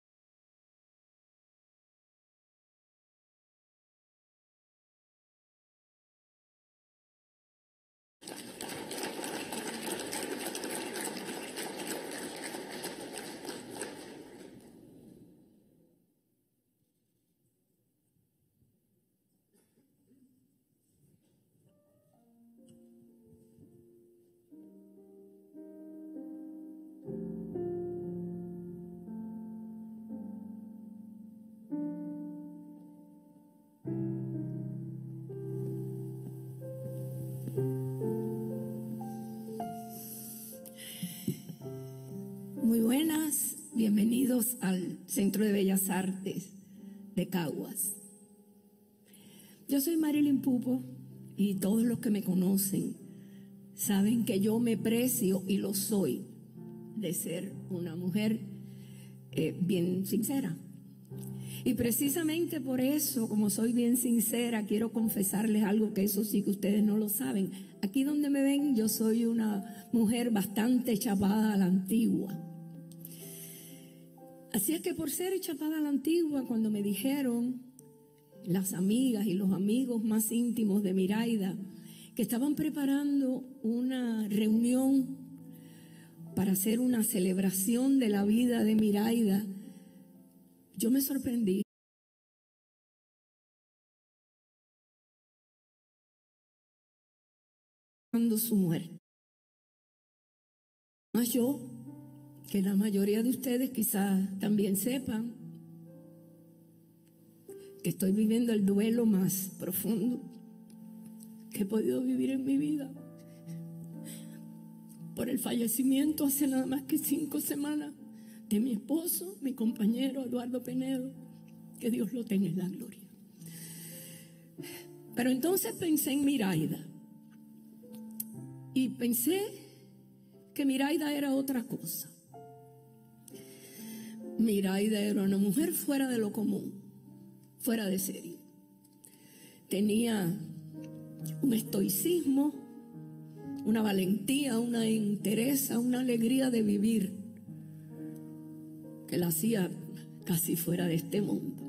Muy buenas, bienvenidos al Centro de Bellas Artes de Caguas. Yo soy Marilyn Pupo y todos los que me conocen saben que yo me precio y lo soy de ser una mujer eh, bien sincera. Y precisamente por eso, como soy bien sincera, quiero confesarles algo que eso sí que ustedes no lo saben. Aquí donde me ven, yo soy una mujer bastante chapada a la antigua. Así es que por ser chapada a la antigua, cuando me dijeron las amigas y los amigos más íntimos de Miraida que estaban preparando una reunión para hacer una celebración de la vida de Miraida, yo me sorprendí. Cuando su muerte. Más yo, que la mayoría de ustedes quizás también sepan que estoy viviendo el duelo más profundo que he podido vivir en mi vida por el fallecimiento hace nada más que cinco semanas de mi esposo, mi compañero Eduardo Penedo, que Dios lo tenga en la gloria. Pero entonces pensé en Miraida y pensé que Miraida era otra cosa. Miraida era una mujer fuera de lo común, fuera de serie. Tenía un estoicismo, una valentía, una entereza, una alegría de vivir que la hacía casi fuera de este mundo.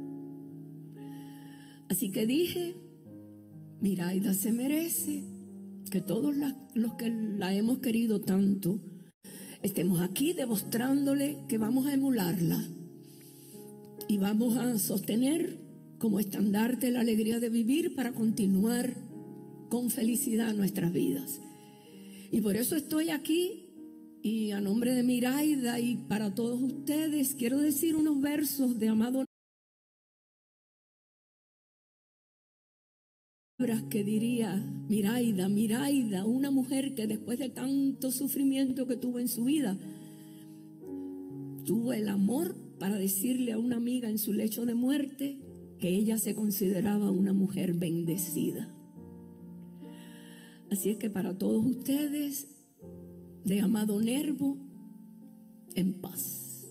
Así que dije, Miraida se merece que todos la, los que la hemos querido tanto estemos aquí demostrándole que vamos a emularla y vamos a sostener como estandarte la alegría de vivir para continuar con felicidad nuestras vidas. Y por eso estoy aquí, y a nombre de Miraida y para todos ustedes quiero decir unos versos de Amado que diría Miraida, Miraida, una mujer que después de tanto sufrimiento que tuvo en su vida, tuvo el amor para decirle a una amiga en su lecho de muerte que ella se consideraba una mujer bendecida. Así es que para todos ustedes, de Amado Nervo, en paz.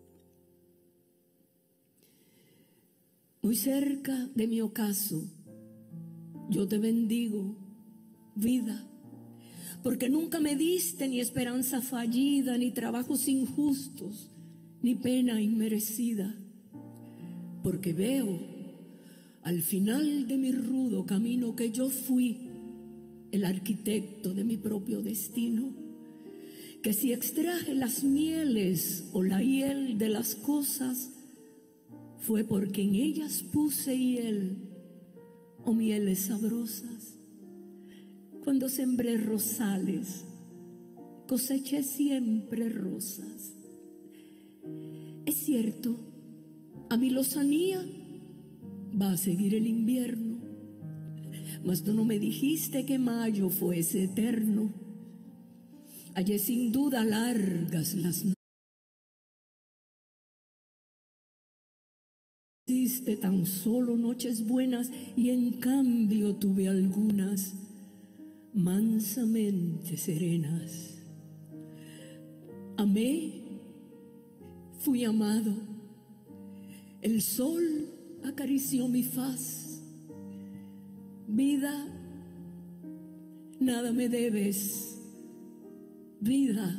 Muy cerca de mi ocaso, yo te bendigo, vida, porque nunca me diste ni esperanza fallida, ni trabajos injustos, ni pena inmerecida, porque veo al final de mi rudo camino que yo fui el arquitecto de mi propio destino, que si extraje las mieles o la hiel de las cosas, fue porque en ellas puse hiel o mieles sabrosas. Cuando sembré rosales, coseché siempre rosas. Es cierto, a mi lozanía va a seguir el invierno, mas tú no me dijiste que mayo fuese eterno. Hallé sin duda largas las noches. Hiciste tan solo noches buenas y en cambio tuve algunas mansamente serenas. Amé, fui amado, el sol acarició mi faz. Vida, nada me debes. Vida,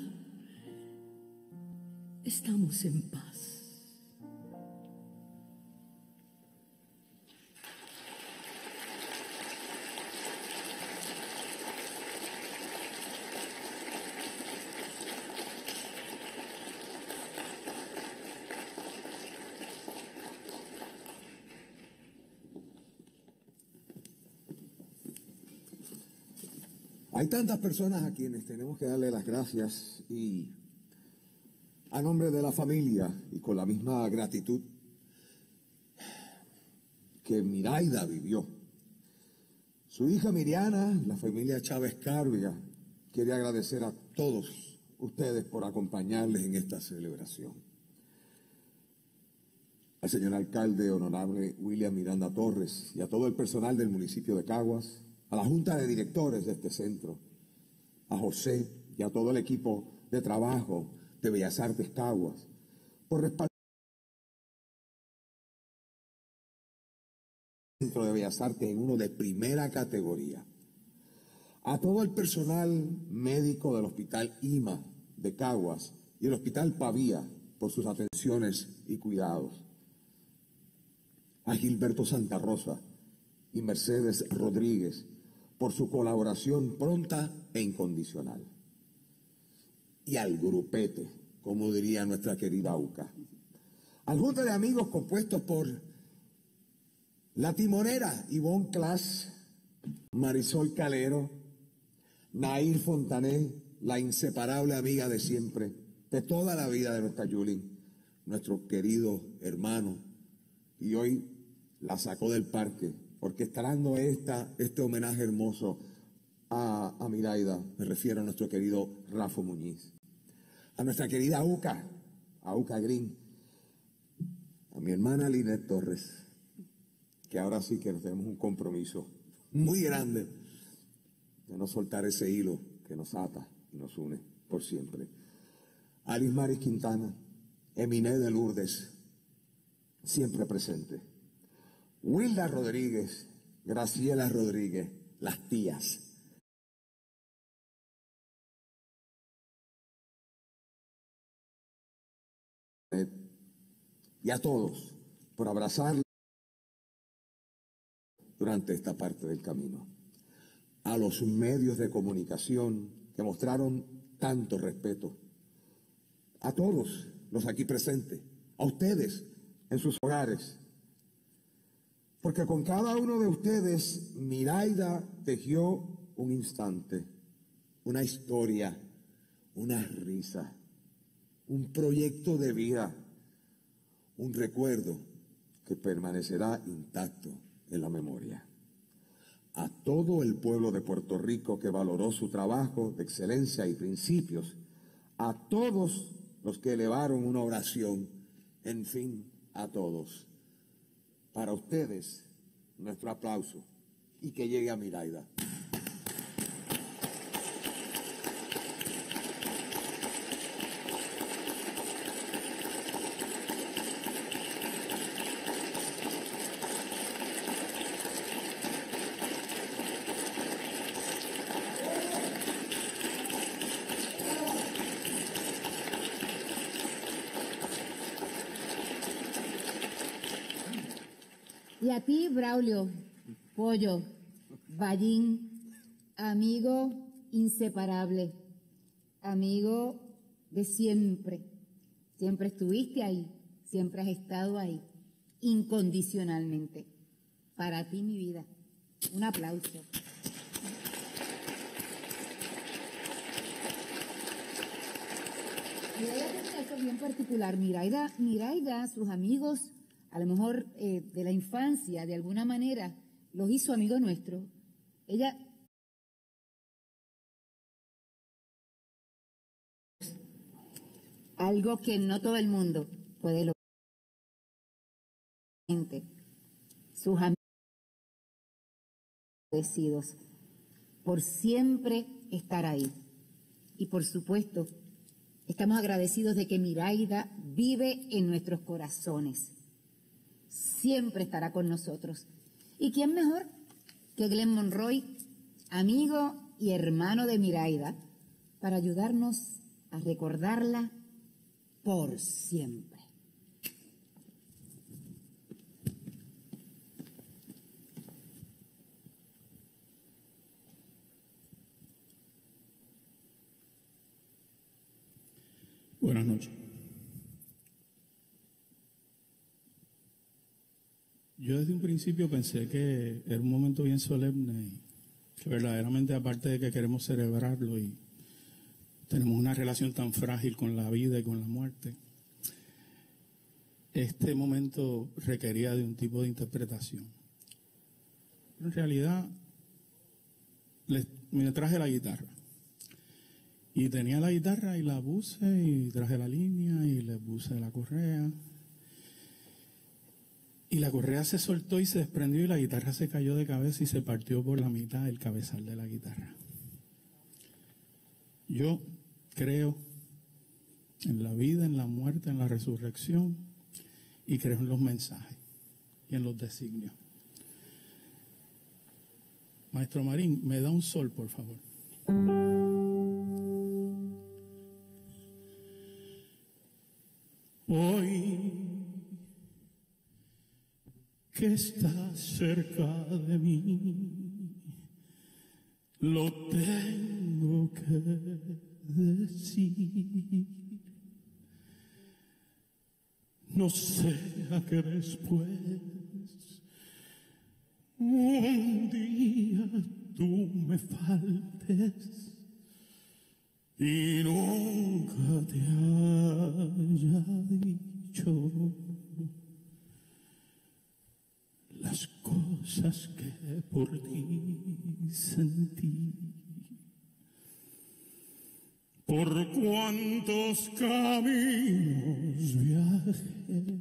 estamos en paz. Hay tantas personas a quienes tenemos que darle las gracias y a nombre de la familia y con la misma gratitud que Miraida vivió. Su hija Miriana, la familia Chávez Carvia, quiere agradecer a todos ustedes por acompañarles en esta celebración. Al señor alcalde honorable William Miranda Torres y a todo el personal del municipio de Caguas, a la junta de directores de este centro, a José y a todo el equipo de trabajo de Bellas Artes Caguas, por respaldar el Centro de Bellas Artes en uno de primera categoría, a todo el personal médico del Hospital I M A de Caguas y el Hospital Pavía por sus atenciones y cuidados, a Gilberto Santa Rosa y Mercedes Rodríguez por su colaboración pronta e incondicional. Y al grupete, como diría nuestra querida UCA. Al junta de amigos compuestos por la timonera Ivonne Class, Marisol Calero, Nair Fontané, la inseparable amiga de siempre, de toda la vida de nuestra Yulín, nuestro querido hermano, y hoy la sacó del parque, orquestando esta, este homenaje hermoso a, a Miraida. Me refiero a nuestro querido Rafa Muñiz, a nuestra querida UCA, a UCA Green, a mi hermana Linet Torres, que ahora sí que tenemos un compromiso muy grande de no soltar ese hilo que nos ata y nos une por siempre. A Liz Maris Quintana, Eminé de Lourdes, siempre presente. Wilda Rodríguez, Graciela Rodríguez, las tías. Y a todos por abrazar durante esta parte del camino. A los medios de comunicación que mostraron tanto respeto. A todos los aquí presentes, a ustedes en sus hogares. Porque con cada uno de ustedes, Miraida tejió un instante, una historia, una risa, un proyecto de vida, un recuerdo que permanecerá intacto en la memoria. A todo el pueblo de Puerto Rico que valoró su trabajo de excelencia y principios, a todos los que elevaron una oración, en fin, a todos. Para ustedes, nuestro aplauso y que llegue a Miraida. Y a ti, Braulio, Pollo, Ballín, amigo inseparable, amigo de siempre. Siempre estuviste ahí, siempre has estado ahí, incondicionalmente. Para ti, mi vida, un aplauso. Miraida tiene un caso bien particular. Miraida, Miraida, sus amigos, a lo mejor eh, de la infancia, de alguna manera, los hizo amigos nuestros. Ella algo que no todo el mundo puede lograr. Sus amigos agradecidos por siempre estar ahí. Y por supuesto, estamos agradecidos de que Miraida vive en nuestros corazones. Siempre estará con nosotros. ¿Y quién mejor que Glenn Monroy, amigo y hermano de Miraida, para ayudarnos a recordarla por siempre? Buenas noches. Yo desde un principio pensé que era un momento bien solemne y que verdaderamente, aparte de que queremos celebrarlo y tenemos una relación tan frágil con la vida y con la muerte, este momento requería de un tipo de interpretación. En realidad, les, me traje la guitarra. Y tenía la guitarra y la puse y traje la línea y le puse la correa. Y la correa se soltó y se desprendió y la guitarra se cayó de cabeza y se partió por la mitad el cabezal de la guitarra. Yo creo en la vida, en la muerte, en la resurrección y creo en los mensajes y en los designios. Maestro Marín, me da un sol, por favor. Hoy que estás cerca de mí, lo tengo que decir. No sea que después un día tú me faltes y nunca te haya dicho las cosas que por ti sentí. Por cuántos caminos viajé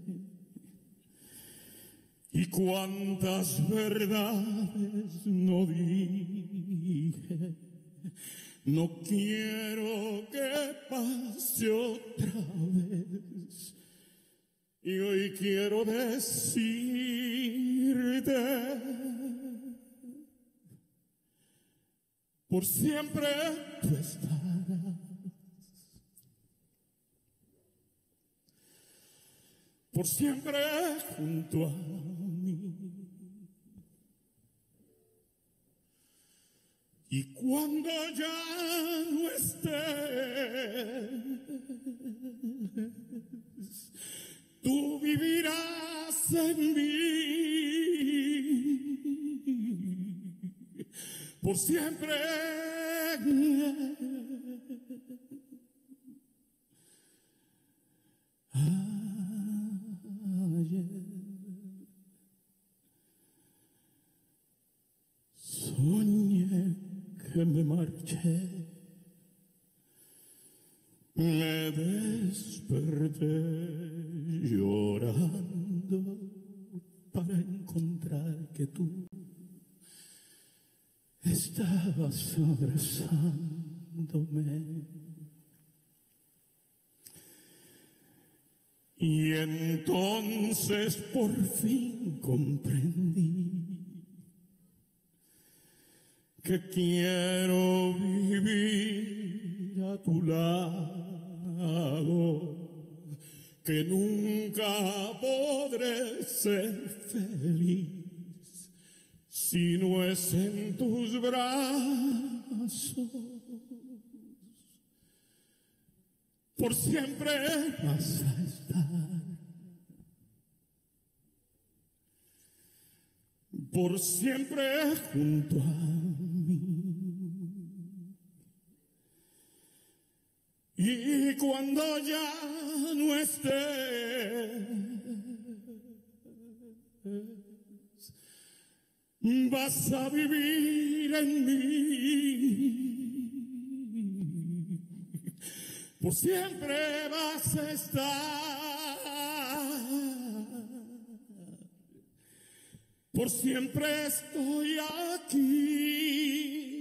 y cuántas verdades no dije. No quiero que pase otra vez. Y hoy quiero decirte, por siempre tú estarás, por siempre junto a mí. Y cuando ya no estés, tú vivirás en mí por siempre. Ayer soñé que me marché, me desperté llorando para encontrar que tú estabas abrazándome. Y entonces por fin comprendí que quiero vivir a tu lado, que nunca podré ser feliz si no es en tus brazos. Por siempre vas a estar, por siempre junto a mí. Y cuando ya no estés, vas a vivir en mí. Por siempre vas a estar, por siempre estoy aquí.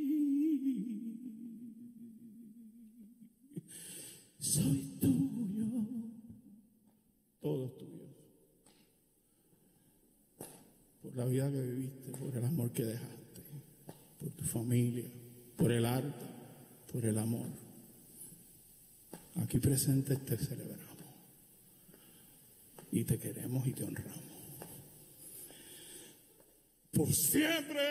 Soy tuyo, todos tuyos, por la vida que viviste, por el amor que dejaste, por tu familia, por el arte, por el amor. Aquí presentes te celebramos y te queremos y te honramos. Por siempre.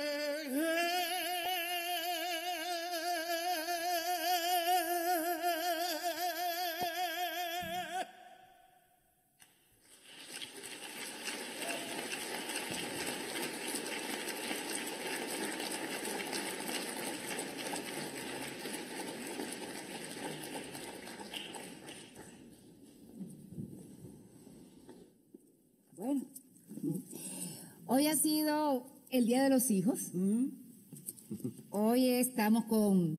Bueno, hoy ha sido el Día de los Hijos. Hoy estamos con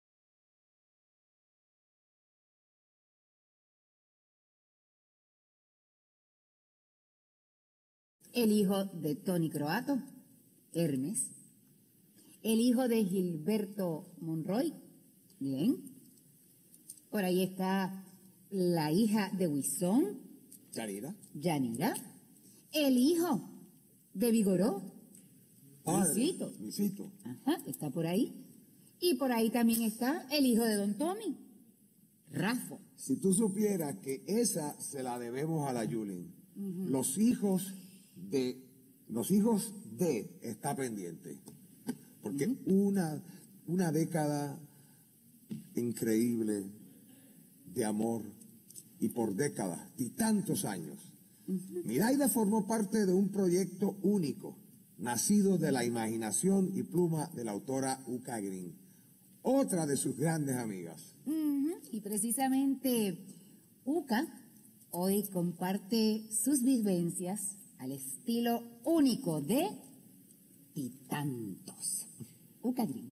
el hijo de Tony Croato, Hermes, el hijo de Gilberto Monroy, bien. Por ahí está la hija de Wisón, Yanira. Yanira, el hijo de Vigoró, Luisito. Luisito. Ajá, está por ahí. Y por ahí también está el hijo de Don Tommy, Rafo. Si tú supieras que esa se la debemos a la Yulín. Los hijos de, los hijos de está pendiente. Porque una, una década increíble de amor y por décadas y tantos años. Miraida formó parte de un proyecto único, nacido de la imaginación y pluma de la autora Uca Green, otra de sus grandes amigas. Ujú, y precisamente Uca hoy comparte sus vivencias al estilo único de y tantos. Uca Green.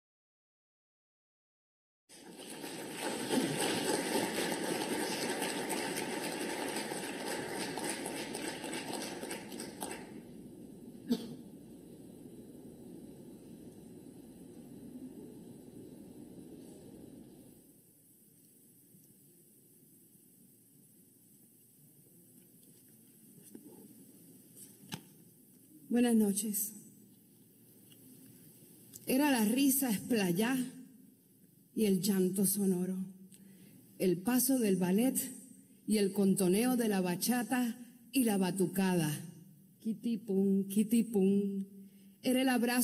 Buenas noches. Era la risa esplayá y el llanto sonoro, el paso del ballet y el contoneo de la bachata y la batucada. Kitipum, kitipum. Era el abrazo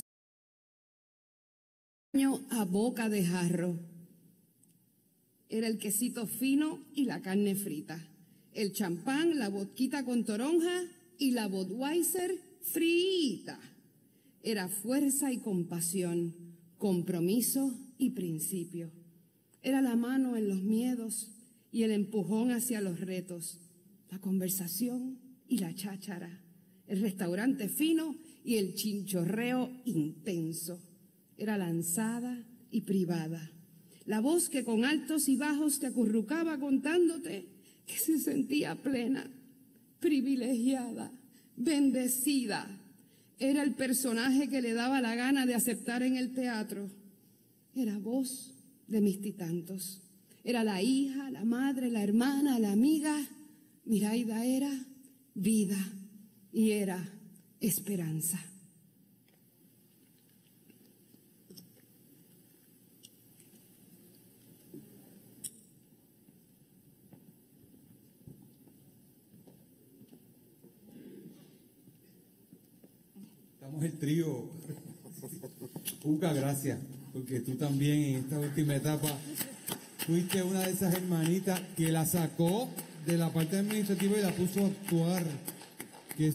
a boca de jarro. Era el quesito fino y la carne frita. El champán, la vodquita con toronja y la Budweiser frita. Era fuerza y compasión, compromiso y principio. Era la mano en los miedos y el empujón hacia los retos, la conversación y la cháchara, el restaurante fino y el chinchorreo intenso. Era lanzada y privada, la voz que con altos y bajos te acurrucaba contándote que se sentía plena, privilegiada, Bendecida era el personaje que le daba la gana de aceptar en el teatro. Era voz de mis titantos. Era la hija, la madre, la hermana, la amiga. Miraida era vida y era esperanza. Estamos el trío. Uca, gracias, porque tú también en esta última etapa fuiste una de esas hermanitas que la sacó de la parte administrativa y la puso a actuar. Que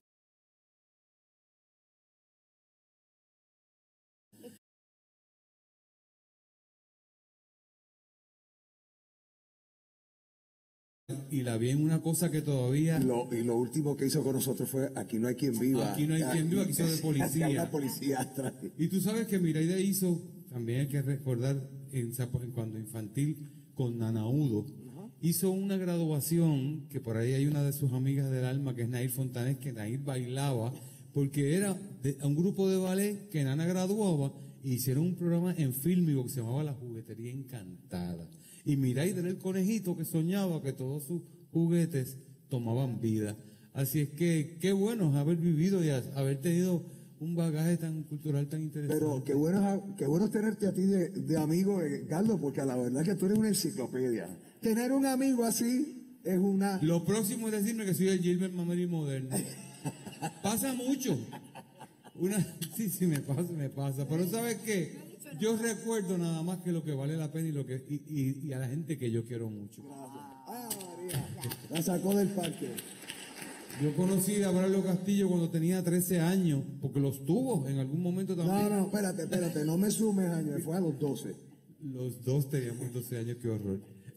y la vi en una cosa que todavía... Lo, y lo último que hizo con nosotros fue Aquí no hay quien viva. Aquí no hay quien viva, aquí hizo de policía. Aquí hay policía atrás. Y tú sabes que Miraida hizo, también hay que recordar, en, en cuando infantil, con Nanaudo, hizo una graduación, que por ahí hay una de sus amigas del alma, que es Nair Fontanes, que Nair bailaba, porque era de, un grupo de ballet que Nana graduaba, y hicieron un programa en Fílmico que se llamaba La Juguetería Encantada. Y Miraida era el conejito que soñaba que todos sus juguetes tomaban vida. Así es que qué bueno haber vivido y haber tenido un bagaje tan cultural tan interesante. Pero qué bueno, qué bueno tenerte a ti de, de amigo, eh, Carlos, porque a la verdad que tú eres una enciclopedia. Tener un amigo así es una... Lo próximo es decirme que soy el Gilbert Mameri moderno. Pasa mucho. Una... Sí, sí, me pasa, me pasa. Pero ¿sabes qué? Yo recuerdo nada más que lo que vale la pena y, lo que, y, y, y a la gente que yo quiero mucho. Ah, María. La sacó del parque. Yo conocí a Braulio Castillo cuando tenía trece años, porque los tuvo en algún momento también. No, no, espérate, espérate, no me sumes años, fue a los doce. Los dos teníamos doce años, qué horror.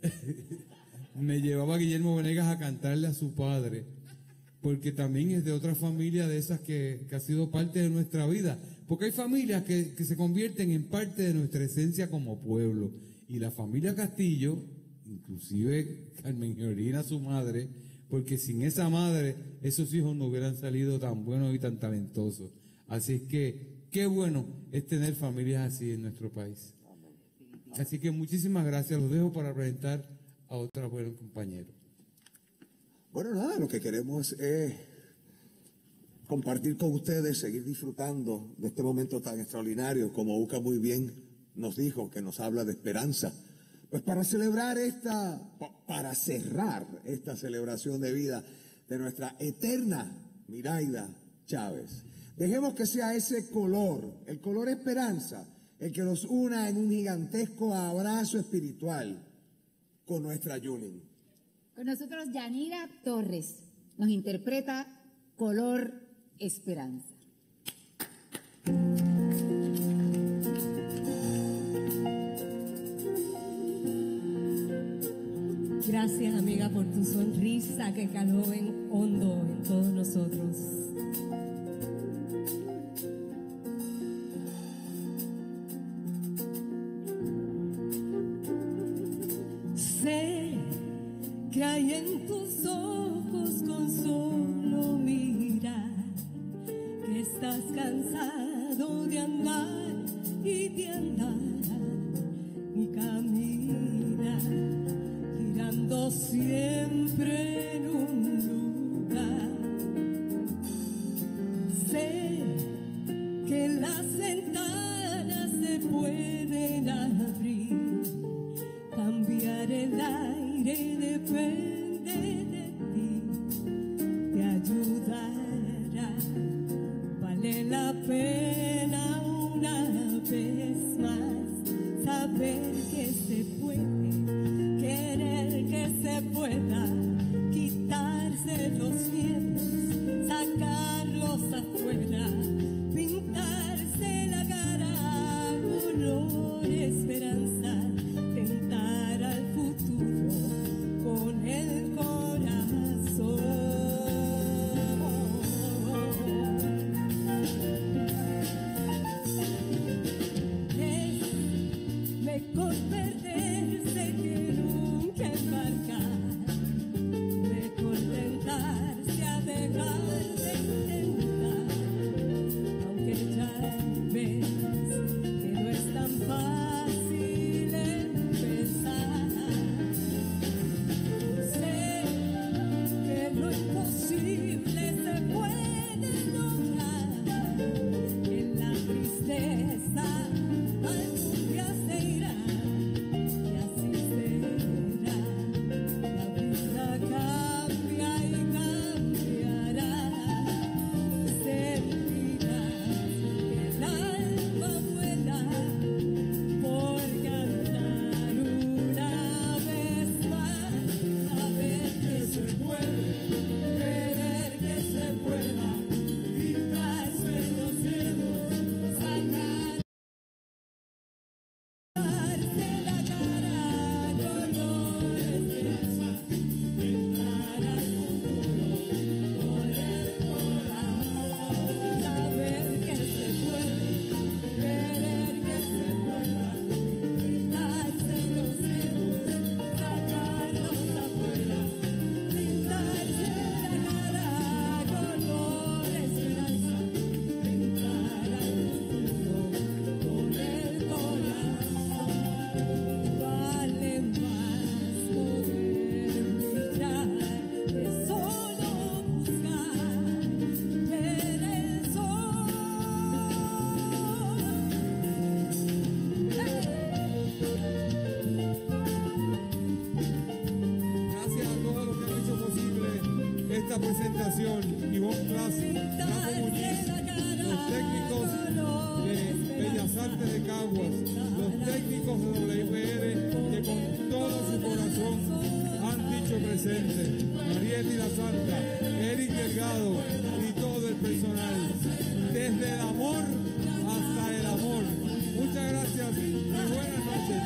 Me llevaba Guillermo Venegas a cantarle a su padre, porque también es de otra familia de esas que, que ha sido parte de nuestra vida. Porque hay familias que, que se convierten en parte de nuestra esencia como pueblo. Y la familia Castillo, inclusive Carmen Georgina, su madre, porque sin esa madre, esos hijos no hubieran salido tan buenos y tan talentosos. Así es que, qué bueno es tener familias así en nuestro país. Así que muchísimas gracias. Los dejo para presentar a otros buenos compañeros. Bueno, nada, lo que queremos es compartir con ustedes, seguir disfrutando de este momento tan extraordinario, como Uca muy bien nos dijo, que nos habla de esperanza. Pues para celebrar esta, para cerrar esta celebración de vida de nuestra eterna Miraida Chávez, dejemos que sea ese color, el color esperanza, el que nos una en un gigantesco abrazo espiritual con nuestra Yulín. Con nosotros Yanira Torres nos interpreta Color Esperanza. Gracias, amiga, por tu sonrisa que caló en hondo en todos nosotros. Sé que hay en tus ojos con solo mirar que estás cansado de andar y de andar y camina girando siempre en un lugar. Sé que las ventanas se pueden abrir, cambiar el aire depende de ti, te ayudará, vale la pena una vez más saber que se puede, querer que se pueda, quitarse los miedos, sacarlos afuera, pintarse la cara, color esperanza, tentar al futuro con el corazón. Es mejor perderse que nunca embarcar, mejor tentarse a dejar de presentación, Ivonne Clas, Rafa Muñiz, los técnicos de Bellas Artes de Caguas, los técnicos de W P R que con todo su corazón han dicho presente, Marieti La Santa, Eric Delgado y todo el personal, desde el amor hasta el amor. Muchas gracias y buenas noches.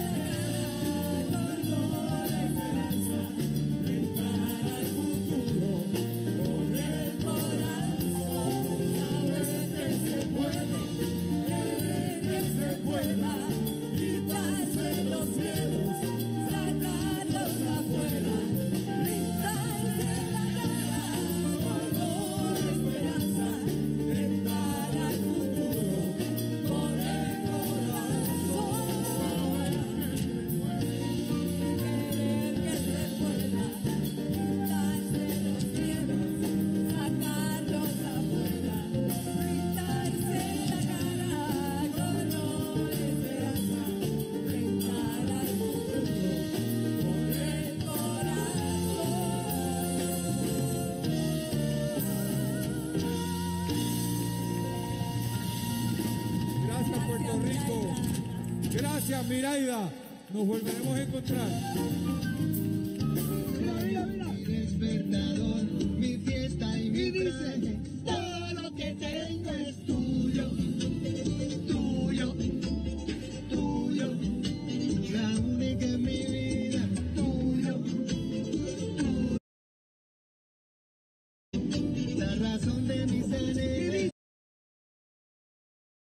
Gracias, Miraida. Nos volveremos a encontrar. Mira, mira, mira. Mi despertador, mi fiesta y mi traje, todo lo que tengo es tuyo, tuyo, tuyo. La única en mi vida, tuyo, tuyo. La razón de mi ser.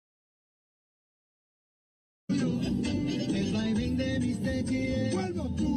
El vaivén de mis tequilas, vuelvo tú.